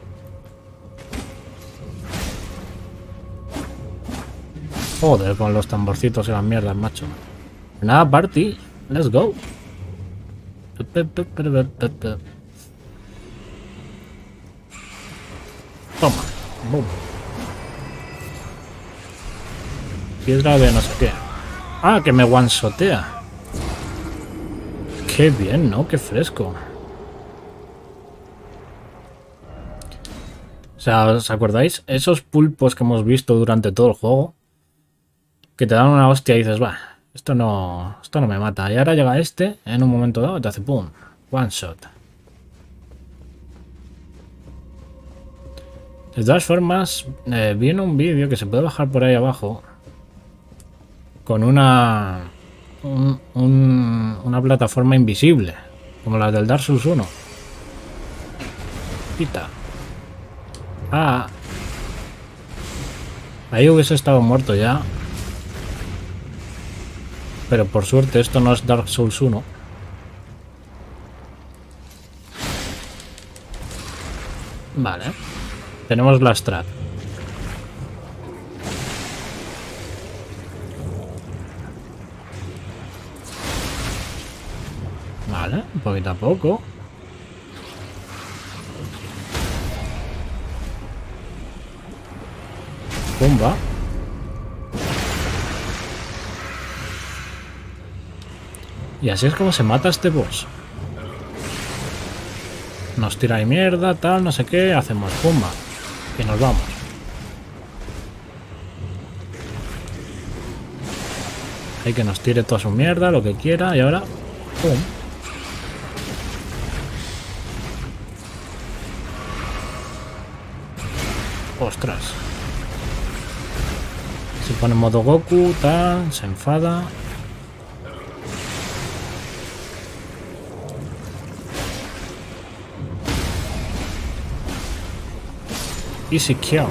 Joder, con los tamborcitos y las mierdas, macho. Nada, party. Let's go. Toma. Boom. Piedra de no sé qué. Ah, que me one-shotea. Qué bien, ¿no? Qué fresco. O sea, ¿os acordáis? Esos pulpos que hemos visto durante todo el juego. Que te dan una hostia y dices, va, esto no, esto no me mata. Y ahora llega este, en un momento dado, y te hace pum. One shot. De todas formas, eh, vi en un vídeo que se puede bajar por ahí abajo. Con una... Un, un, una plataforma invisible. Como la del Dark Souls uno. Quita. Ah. Ahí hubiese estado muerto ya. Pero por suerte esto no es Dark Souls uno. Vale. Tenemos la strat. Vale, poquito a poco. Pumba. Y así es como se mata este boss. Nos tira de mierda, tal, no sé qué, hacemos pumba. Y nos vamos. Hay que nos tire toda su mierda, lo que quiera, y ahora... ¡Pum! ¡Ostras! Se pone en modo Goku, tal, se enfada... Easy kill.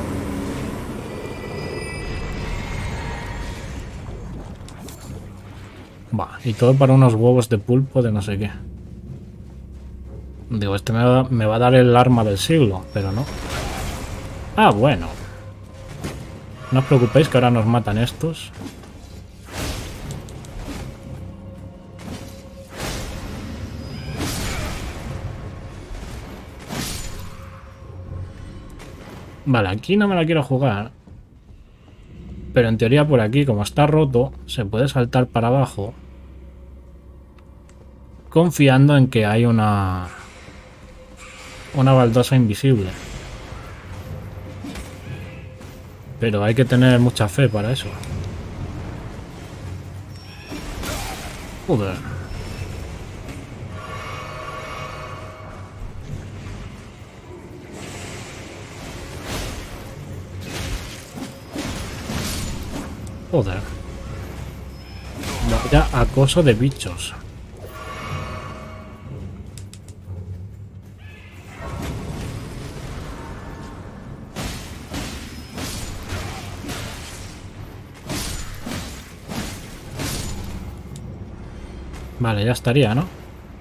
Va, y todo para unos huevos de pulpo de no sé qué. Digo, este me va, me va a dar el arma del siglo, pero no. Ah, bueno. No os preocupéis que ahora nos matan estos. Vale, aquí no me la quiero jugar. Pero en teoría por aquí, como está roto, se puede saltar para abajo. Confiando en que hay una... Una baldosa invisible. Pero hay que tener mucha fe para eso. Joder. Joder. Vaya acoso de bichos. Vale, ya estaría, ¿no?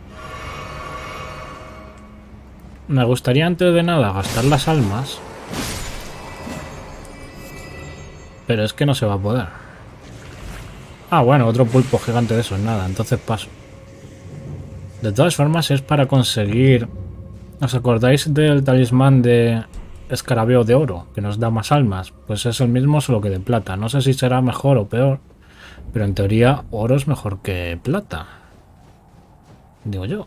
Me gustaría antes de nada gastar las almas. Pero es que no se va a poder. Ah, bueno, otro pulpo gigante de esos, nada, entonces paso. De todas formas es para conseguir... ¿Os acordáis del talismán de escarabeo de oro? Que nos da más almas. Pues es el mismo, solo que de plata. No sé si será mejor o peor. Pero en teoría oro es mejor que plata. Digo yo.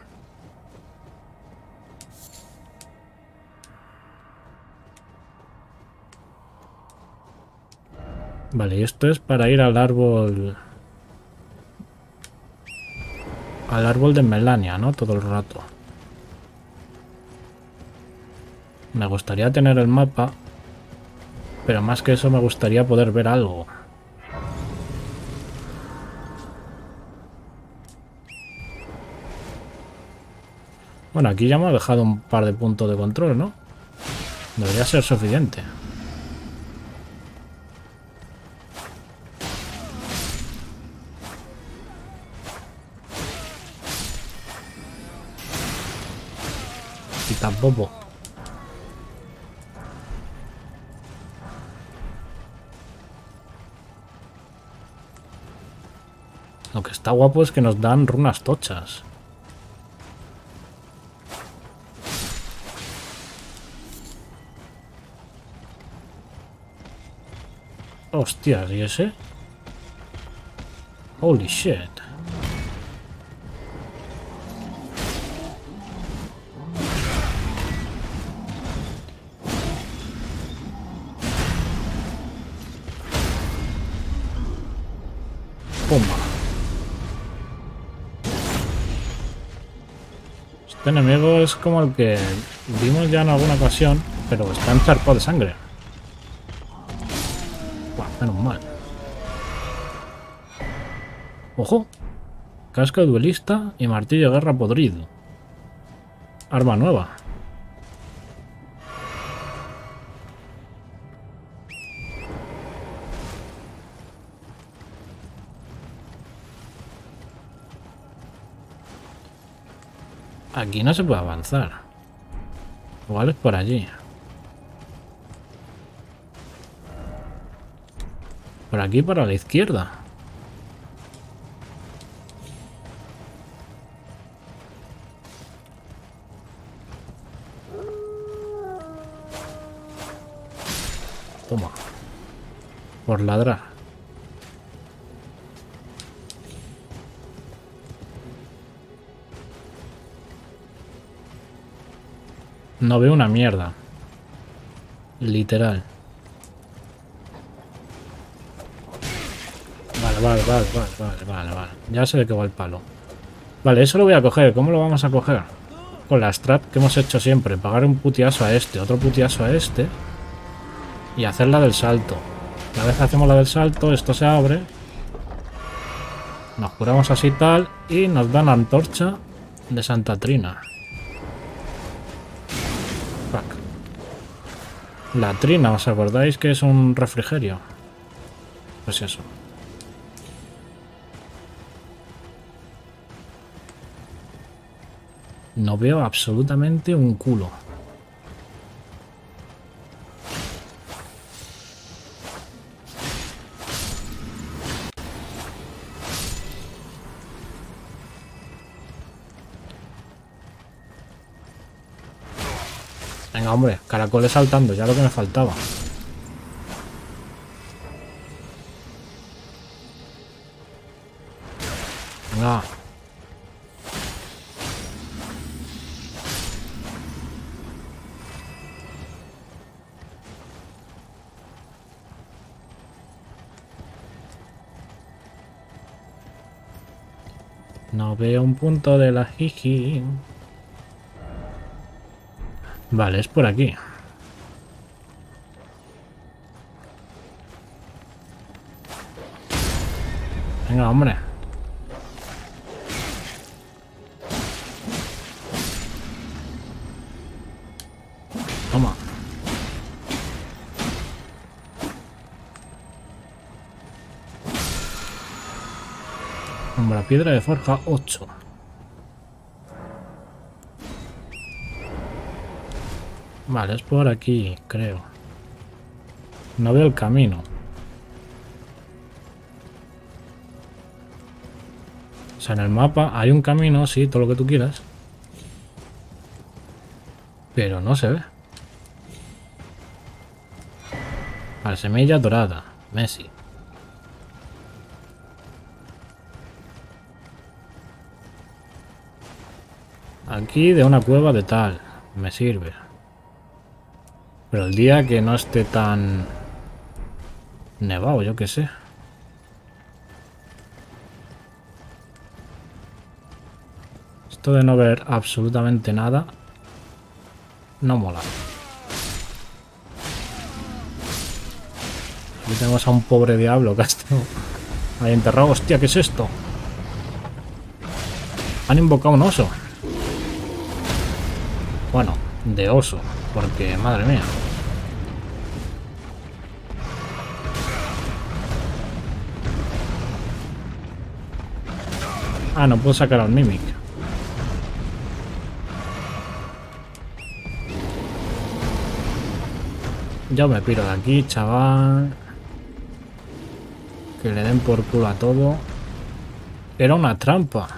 Vale, y esto es para ir al árbol... Al árbol de Melania, ¿no? Todo el rato. Me gustaría tener el mapa. Pero más que eso me gustaría poder ver algo. Bueno, aquí ya me ha dejado un par de puntos de control, ¿no? Debería ser suficiente. Estás bobo. Lo que está guapo es que nos dan runas tochas. Hostias, ¿y ese? Holy shit. Pumba. Este enemigo es como el que vimos ya en alguna ocasión, pero está encharcado de sangre. Buah, menos mal. ¡Ojo! Casco de duelista y martillo de guerra podrido. Arma nueva. Aquí no se puede avanzar. Igual es por allí. Por aquí para la izquierda. Toma. Por ladrar. No veo una mierda. Literal. Vale, vale, vale, vale, vale, vale, vale. Ya sé de qué va el palo. Vale, eso lo voy a coger. ¿Cómo lo vamos a coger? Con la strat que hemos hecho siempre. Pagar un putiazo a este, otro putiazo a este. Y hacer la del salto. Una vez hacemos la del salto, esto se abre. Nos curamos así tal. Y nos dan antorcha de Santa Trina. Fuck. La Trina, ¿os acordáis que es un refrigerio? Pues eso. No veo absolutamente un culo. Venga, hombre, caracoles saltando, ya lo que me faltaba. Venga. No veo un punto de la jiji. Vale, es por aquí. Venga, hombre. Toma. Hombre, piedra de forja ocho. Vale, es por aquí, creo. No veo el camino. O sea, en el mapa hay un camino, sí, todo lo que tú quieras. Pero no se ve. Vale, semilla dorada. Messi. Aquí de una cueva de tal. Me sirve. Pero el día que no esté tan nevado, yo qué sé. Esto de no ver absolutamente nada no mola. Aquí tenemos a un pobre diablo que ha estado ahí enterrado. Hostia, ¿qué es esto? Han invocado un oso. Bueno, de oso, porque madre mía. Ah, no puedo sacar al Mimic. Yo me piro de aquí, chaval. Que le den por culo a todo. Era una trampa.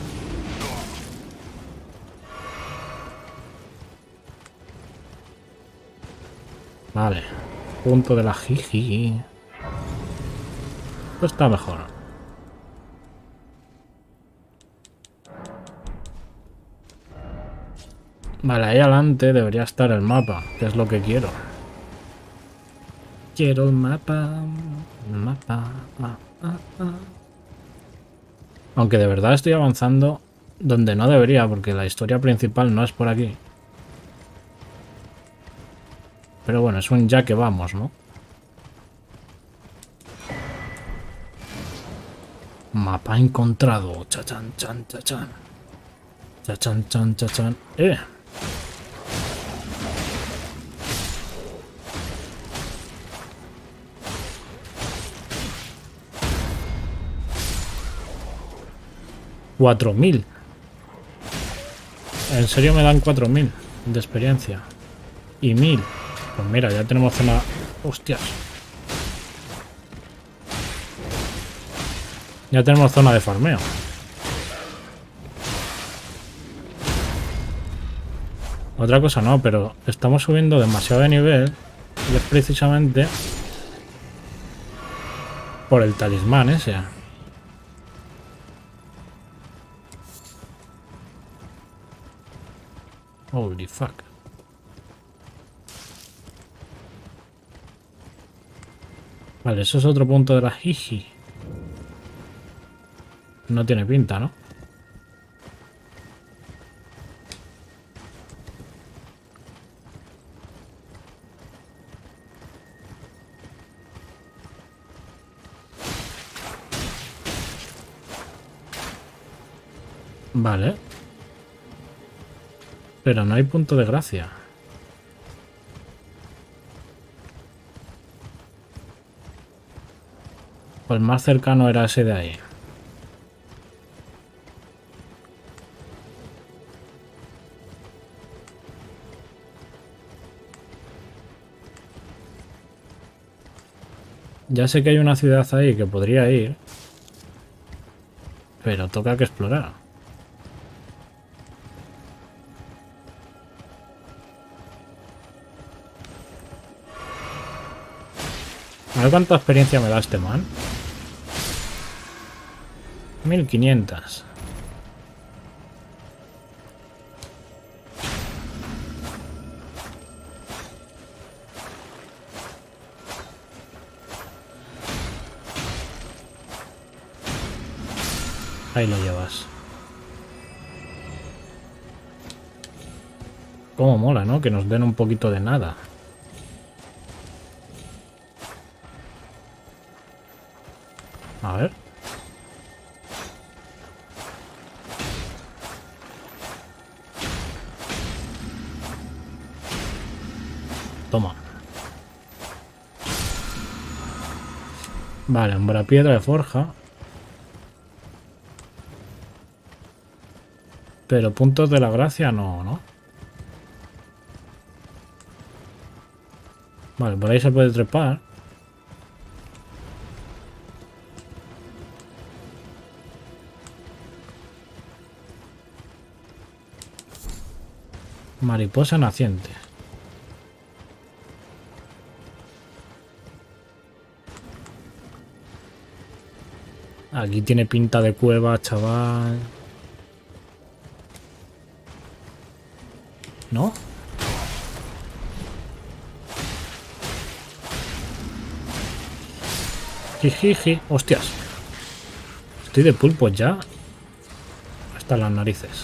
Vale. Punto de la jiji. Esto está mejor. Vale, ahí adelante debería estar el mapa, que es lo que quiero. Quiero el mapa. El mapa. Ah, ah, ah. Aunque de verdad estoy avanzando donde no debería, porque la historia principal no es por aquí. Pero bueno, es un ya que vamos, ¿no? Mapa encontrado. Chachan, chan, chachan. Chachan, chan, chachan. ¡Eh! cuatro mil. En serio me dan cuatro mil de experiencia. Y mil. Pues mira, ya tenemos zona... Hostias. Ya tenemos zona de farmeo. Otra cosa no, pero estamos subiendo demasiado de nivel. Y es precisamente por el talismán ese. Holy fuck. Vale, eso es otro punto de la jiji. No tiene pinta, ¿no? Vale. Pero no hay punto de gracia. Pues más cercano era ese de ahí. Ya sé que hay una ciudad ahí que podría ir. Pero toca que explorar. A ver cuánta experiencia me da este man. mil quinientos. Ahí lo llevas. Cómo mola, ¿no? Que nos den un poquito de nada. A ver. Toma. Vale, una piedra de forja. Pero puntos de la gracia no, ¿no? Vale, por ahí se puede trepar. Mariposa naciente. Aquí tiene pinta de cueva, chaval. ¿No? Jijiji. Hostias. Estoy de pulpos ya. Hasta las narices.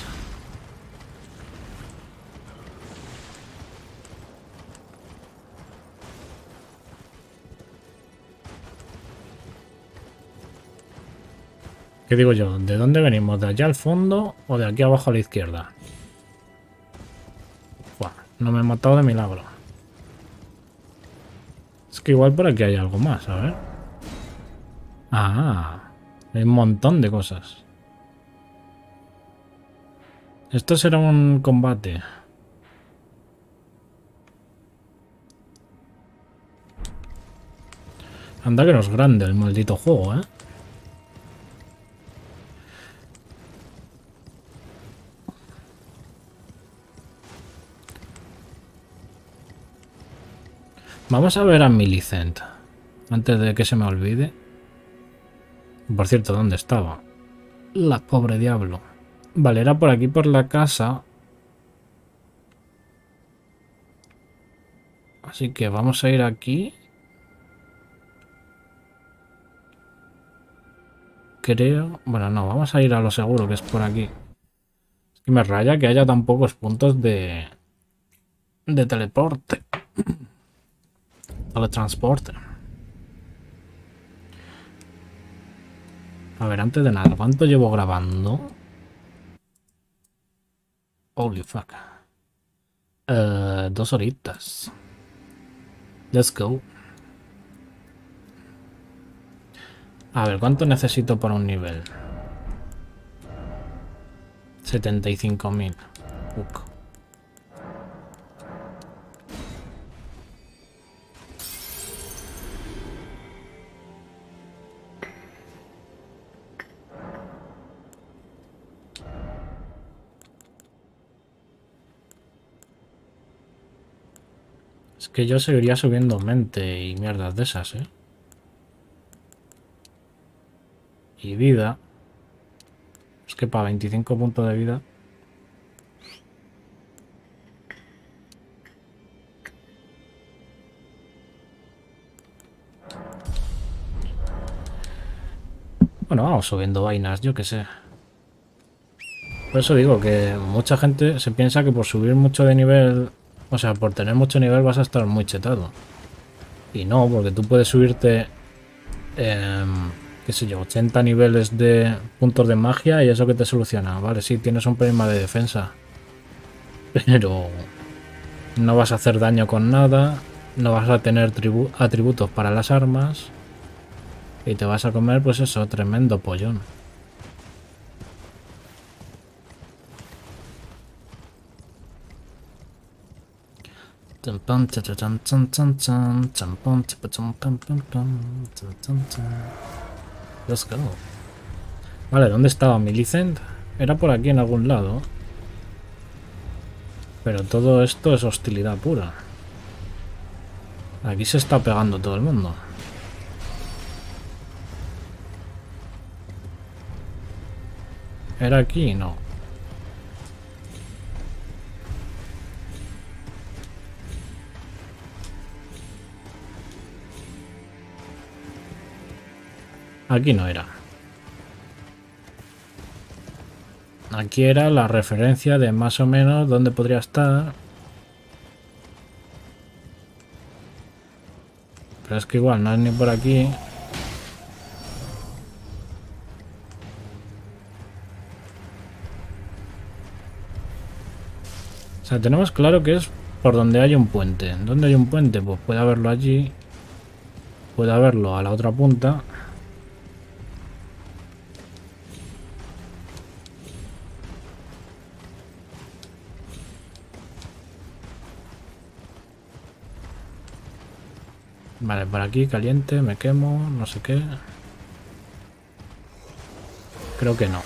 ¿Qué digo yo? ¿De dónde venimos? ¿De allá al fondo o de aquí abajo a la izquierda? Buah, no me he matado de milagro. Es que igual por aquí hay algo más, a ver. Ah, hay un montón de cosas. Esto será un combate. Anda que no es grande el maldito juego, ¿eh? Vamos a ver a Millicent. Antes de que se me olvide. Por cierto, ¿dónde estaba? La pobre diablo. Vale, era por aquí por la casa. Así que vamos a ir aquí. Creo... Bueno, no, vamos a ir a lo seguro, que es por aquí. Es que me raya que haya tan pocos puntos de... De teleporte. Teletransporte. A ver, antes de nada, ¿cuánto llevo grabando? Holy fuck. Uh, dos horitas. Let's go. A ver, ¿cuánto necesito para un nivel? setenta y cinco mil. Es que yo seguiría subiendo mente y mierdas de esas, ¿eh? Y vida. Es que para veinticinco puntos de vida... Bueno, vamos subiendo vainas, yo qué sé. Por eso digo que mucha gente se piensa que por subir mucho de nivel... O sea, por tener mucho nivel vas a estar muy chetado. Y no, porque tú puedes subirte... Eh, qué sé yo, ochenta niveles de puntos de magia y eso que te soluciona. Vale, sí, tienes un problema de defensa. Pero... no vas a hacer daño con nada. No vas a tener atributos para las armas. Y te vas a comer, pues eso, tremendo pollón. Let's go. Vale, ¿dónde estaba Millicent? Era por aquí en algún lado. Pero todo esto es hostilidad pura. Aquí se está pegando todo el mundo. ¿Era aquí? No. Aquí no era. Aquí era la referencia de más o menos dónde podría estar. Pero es que igual no es ni por aquí. O sea, tenemos claro que es por donde hay un puente. ¿Dónde hay un puente? Pues puede haberlo allí. Puede haberlo a la otra punta. Vale, por aquí caliente, me quemo, no sé qué. Creo que no.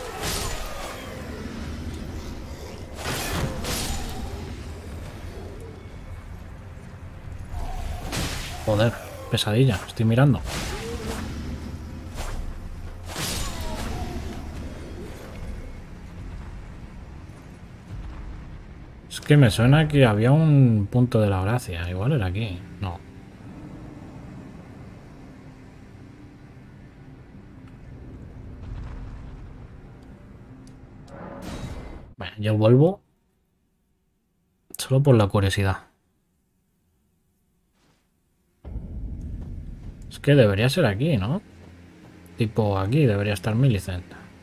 Joder, pesadilla, estoy mirando. Es que me suena que había un punto de la gracia. Igual era aquí. No. Bueno, yo vuelvo solo por la curiosidad. Es que debería ser aquí, ¿no? Tipo aquí debería estar Millicent.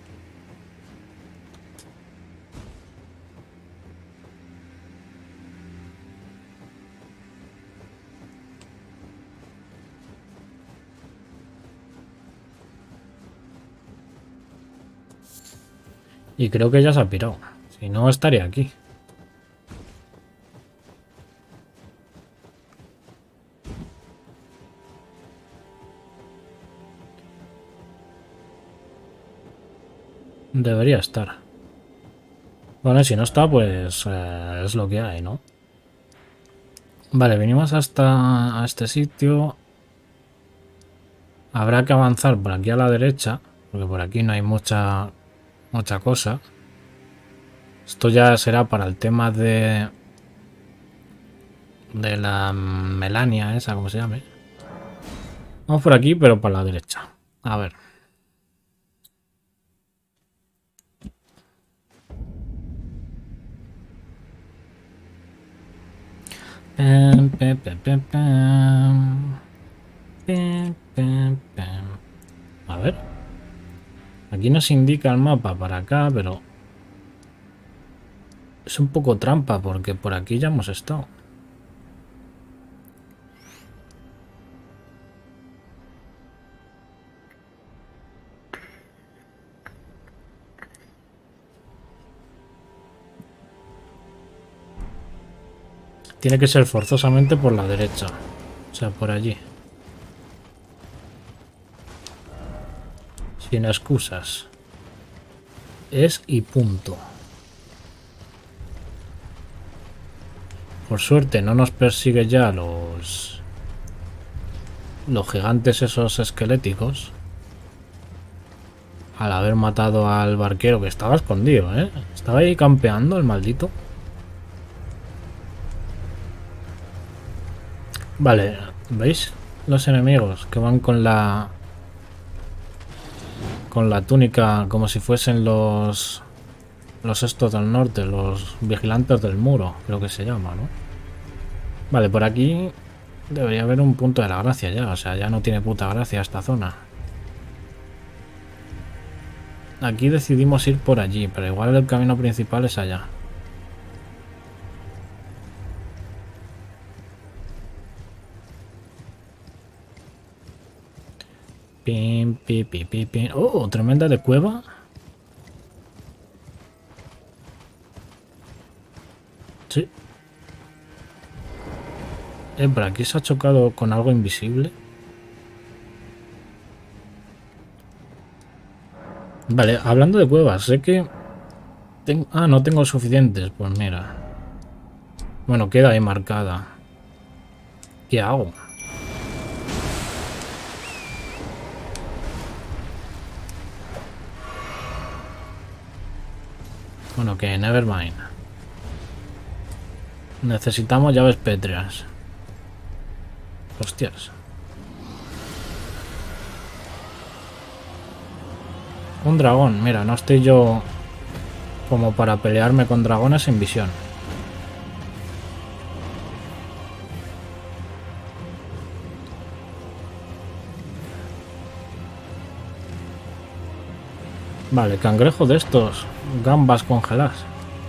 Y creo que ya se ha pirado. Si no, estaría aquí. Debería estar. Bueno, si no está, pues eh, es lo que hay, ¿no? Vale, venimos hasta a este sitio. Habrá que avanzar por aquí a la derecha, porque por aquí no hay mucha, mucha cosa. Esto ya será para el tema de... de la Melania esa, como se llame. Vamos por aquí, pero para la derecha. A ver. Pam, pam, pam, pam, pam. Pam, pam, pam. A ver. Aquí nos indica el mapa para acá, pero... es un poco trampa, porque por aquí ya hemos estado. Tiene que ser forzosamente por la derecha. O sea, por allí. Sin excusas. Es y punto. Por suerte no nos persigue ya los... los gigantes esos esqueléticos. Al haber matado al barquero, que estaba escondido, ¿eh? Estaba ahí campeando el maldito. Vale, ¿veis? Los enemigos que van con la... con la túnica como si fuesen los... los estos del norte, los vigilantes del muro, creo que se llama, ¿no? Vale, por aquí debería haber un punto de la gracia ya, o sea, ya no tiene puta gracia esta zona. Aquí decidimos ir por allí, pero igual el camino principal es allá. Pim, pim, pim, pim, pim. Oh, tremenda de cueva. Sí. Eh, por aquí se ha chocado con algo invisible. Vale, hablando de cuevas, sé que... Tengo... Ah, no tengo suficientes. Pues mira. Bueno, queda ahí marcada. ¿Qué hago? Bueno, que nevermind. Necesitamos llaves pétreas. Hostias. Un dragón. Mira, no estoy yo como para pelearme con dragones en visión. Vale, cangrejo de estos. Gambas congeladas.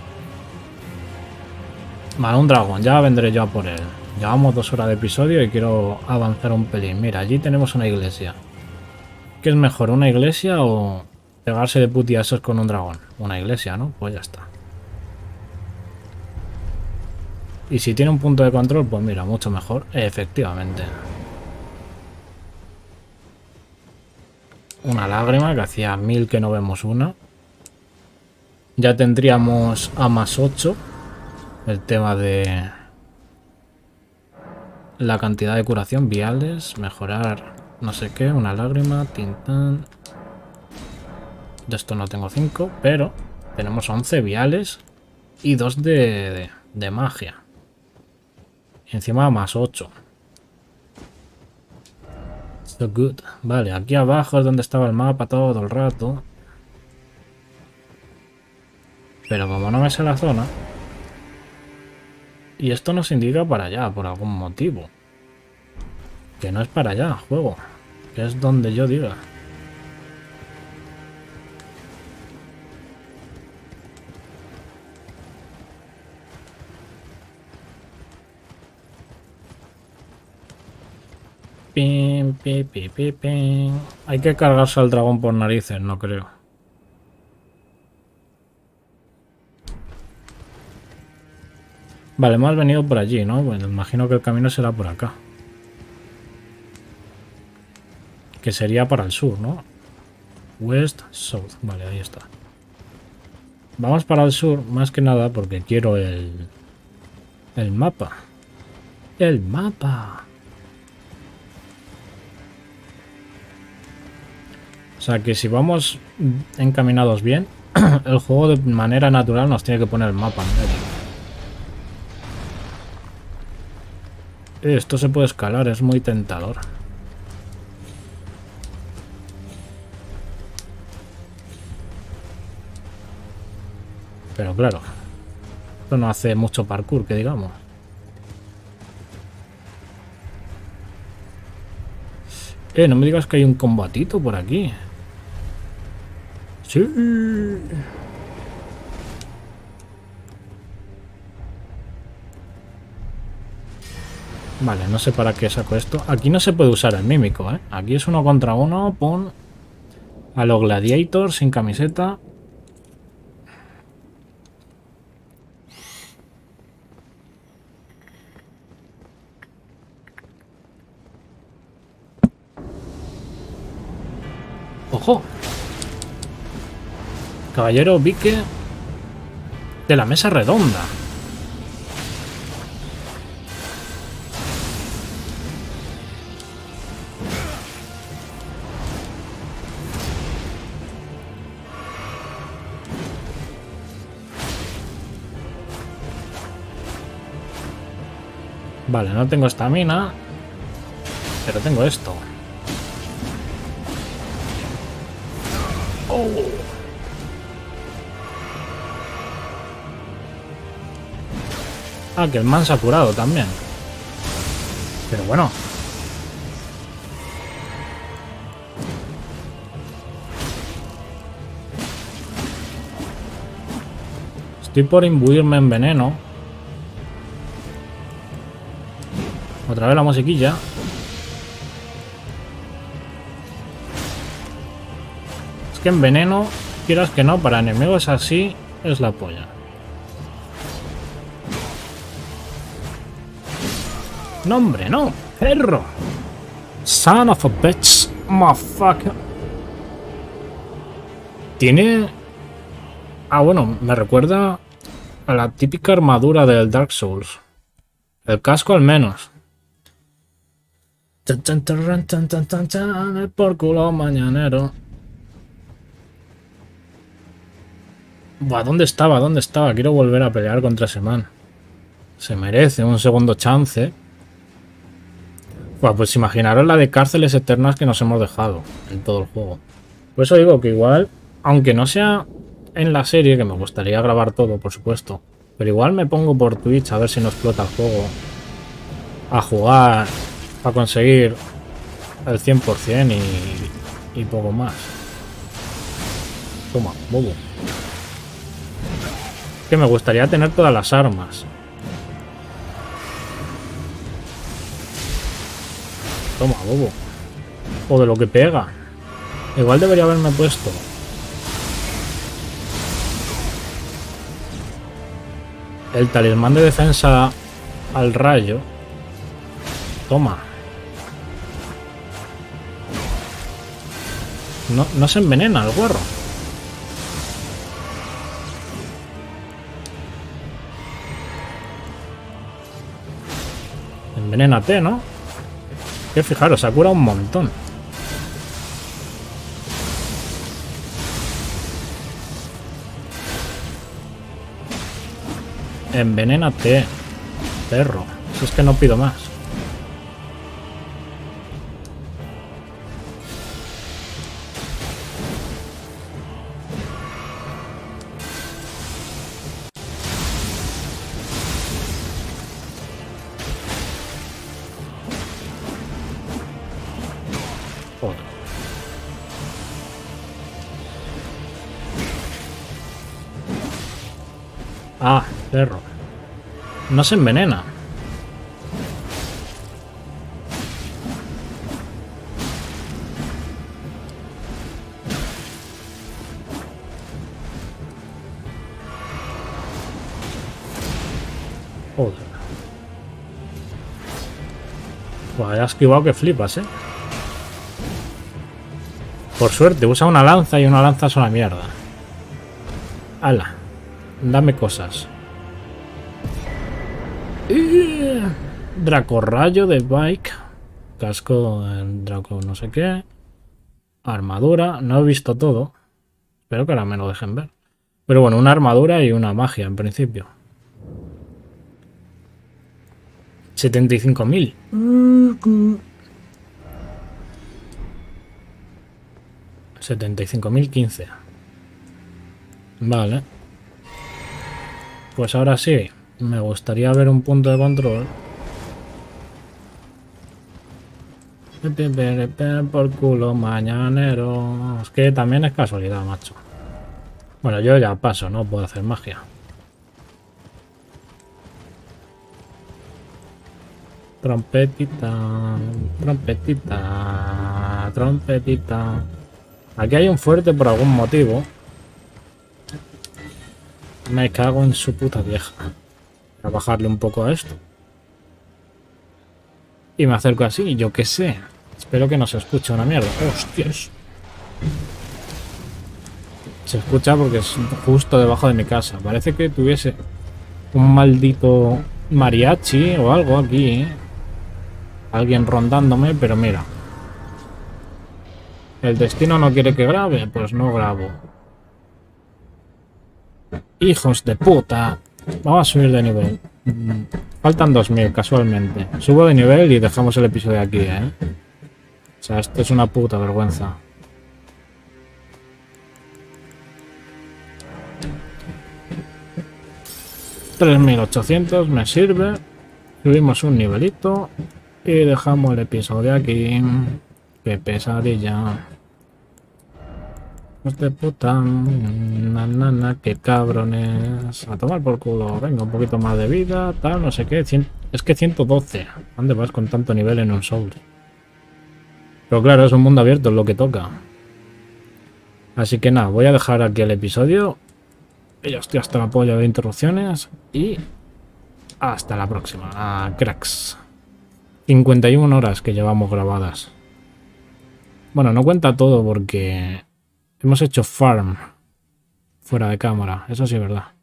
Vale, un dragón. Ya vendré yo a por él. Llevamos dos horas de episodio y quiero avanzar un pelín. Mira, allí tenemos una iglesia. ¿Qué es mejor, una iglesia o pegarse de putiasos con un dragón? Una iglesia, ¿no? Pues ya está. Y si tiene un punto de control, pues mira, mucho mejor. Efectivamente. Una lágrima, que hacía mil que no vemos una. Ya tendríamos a más ocho. El tema de la cantidad de curación, viales, mejorar no sé qué, una lágrima, tintán. De esto no tengo cinco, pero tenemos once viales y dos de, de, de magia. Y encima más ocho. So good. Vale, aquí abajo es donde estaba el mapa todo el rato. Pero como no me sé la zona... Y esto nos indica para allá, por algún motivo. Que no es para allá, juego. Que es donde yo diga. Pim, pim, pim, pim, pim. Hay que cargarse al dragón por narices, no creo. Vale, hemos venido por allí, ¿no? Bueno, imagino que el camino será por acá. Que sería para el sur, ¿no? West, South. Vale, ahí está. Vamos para el sur, más que nada porque quiero el... El mapa. El mapa. O sea que si vamos encaminados bien, el juego de manera natural nos tiene que poner el mapa en medio. Esto se puede escalar, es muy tentador. Pero claro, esto no hace mucho parkour, que digamos. Eh, no me digas que hay un combatito por aquí. Sí. Vale, no sé para qué saco esto. Aquí no se puede usar el mímico, ¿eh? Aquí es uno contra uno, pon a los Gladiator sin camiseta. ¡Ojo! Caballero Vique de la mesa redonda. Vale, no tengo estamina, pero tengo esto. Oh. Ah, que el man se ha curado también. Pero bueno. Estoy por imbuirme en veneno. Otra vez la musiquilla. Es que en veneno, quieras que no, para enemigos así es la polla. No, hombre, no. Perro. Son of a bitch. Motherfucker. Tiene... Ah, bueno, me recuerda a la típica armadura del Dark Souls. El casco al menos. Tan, tan, tan, tan, tan, tan, tan, el por culo mañanero. Buah, ¿dónde estaba? ¿Dónde estaba? Quiero volver a pelear contra ese man. Se merece un segundo chance. Buah, pues imaginaros la de cárceles eternas que nos hemos dejado en todo el juego. Por eso digo que igual, aunque no sea en la serie, que me gustaría grabar todo, por supuesto, pero igual me pongo por Twitch a ver si no explota el juego. A jugar... Para conseguir el cien por cien y, y poco más. Toma, bobo. Que me gustaría tener todas las armas. Toma, bobo. O de lo que pega. Igual debería haberme puesto. El talismán de defensa al rayo. Toma. No, no se envenena el guarro. Envenénate, ¿no? Que fijaros, se ha curado un montón. Envenénate, perro. Si es que no pido más. Ah, perro. No se envenena. Joder. Buah, ya has esquivado que flipas, eh. Por suerte, usa una lanza y una lanza es una mierda. ¡Hala! Dame cosas. Y... Dracorrayo de bike. Casco en Draco no sé qué. Armadura. No he visto todo. Espero que ahora me lo dejen ver. Pero bueno, una armadura y una magia en principio. setenta y cinco mil. setenta y cinco mil quince. Vale. Pues ahora sí. Me gustaría ver un punto de control. Por culo mañanero. Es que también es casualidad, macho. Bueno, yo ya paso, no puedo hacer magia. Trompetita, trompetita, trompetita. Aquí hay un fuerte por algún motivo. Me cago en su puta vieja. Voy a bajarle un poco a esto. Y me acerco así, yo qué sé. Espero que no se escuche una mierda. ¡Hostias! Se escucha porque es justo debajo de mi casa. Parece que tuviese un maldito mariachi o algo aquí, ¿eh? Alguien rondándome, pero mira. ¿El destino no quiere que grabe? Pues no grabo. ¡Hijos de puta! Vamos a subir de nivel. Faltan dos mil, casualmente. Subo de nivel y dejamos el episodio aquí, ¿eh? O sea, esto es una puta vergüenza. tres mil ochocientos me sirve. Subimos un nivelito y dejamos el episodio aquí. Qué pesadilla. Hijos de puta. Nanana, qué cabrones. A tomar por culo. Venga, un poquito más de vida. Tal, no sé qué. Es que ciento doce. ¿Dónde vas con tanto nivel en un Soul? Pero claro, es un mundo abierto, es lo que toca. Así que nada, voy a dejar aquí el episodio. Y ya estoy hasta la polla de interrupciones. Y hasta la próxima. Ah, cracks. cincuenta y una horas que llevamos grabadas. Bueno, no cuenta todo porque hemos hecho farm fuera de cámara. Eso sí es verdad.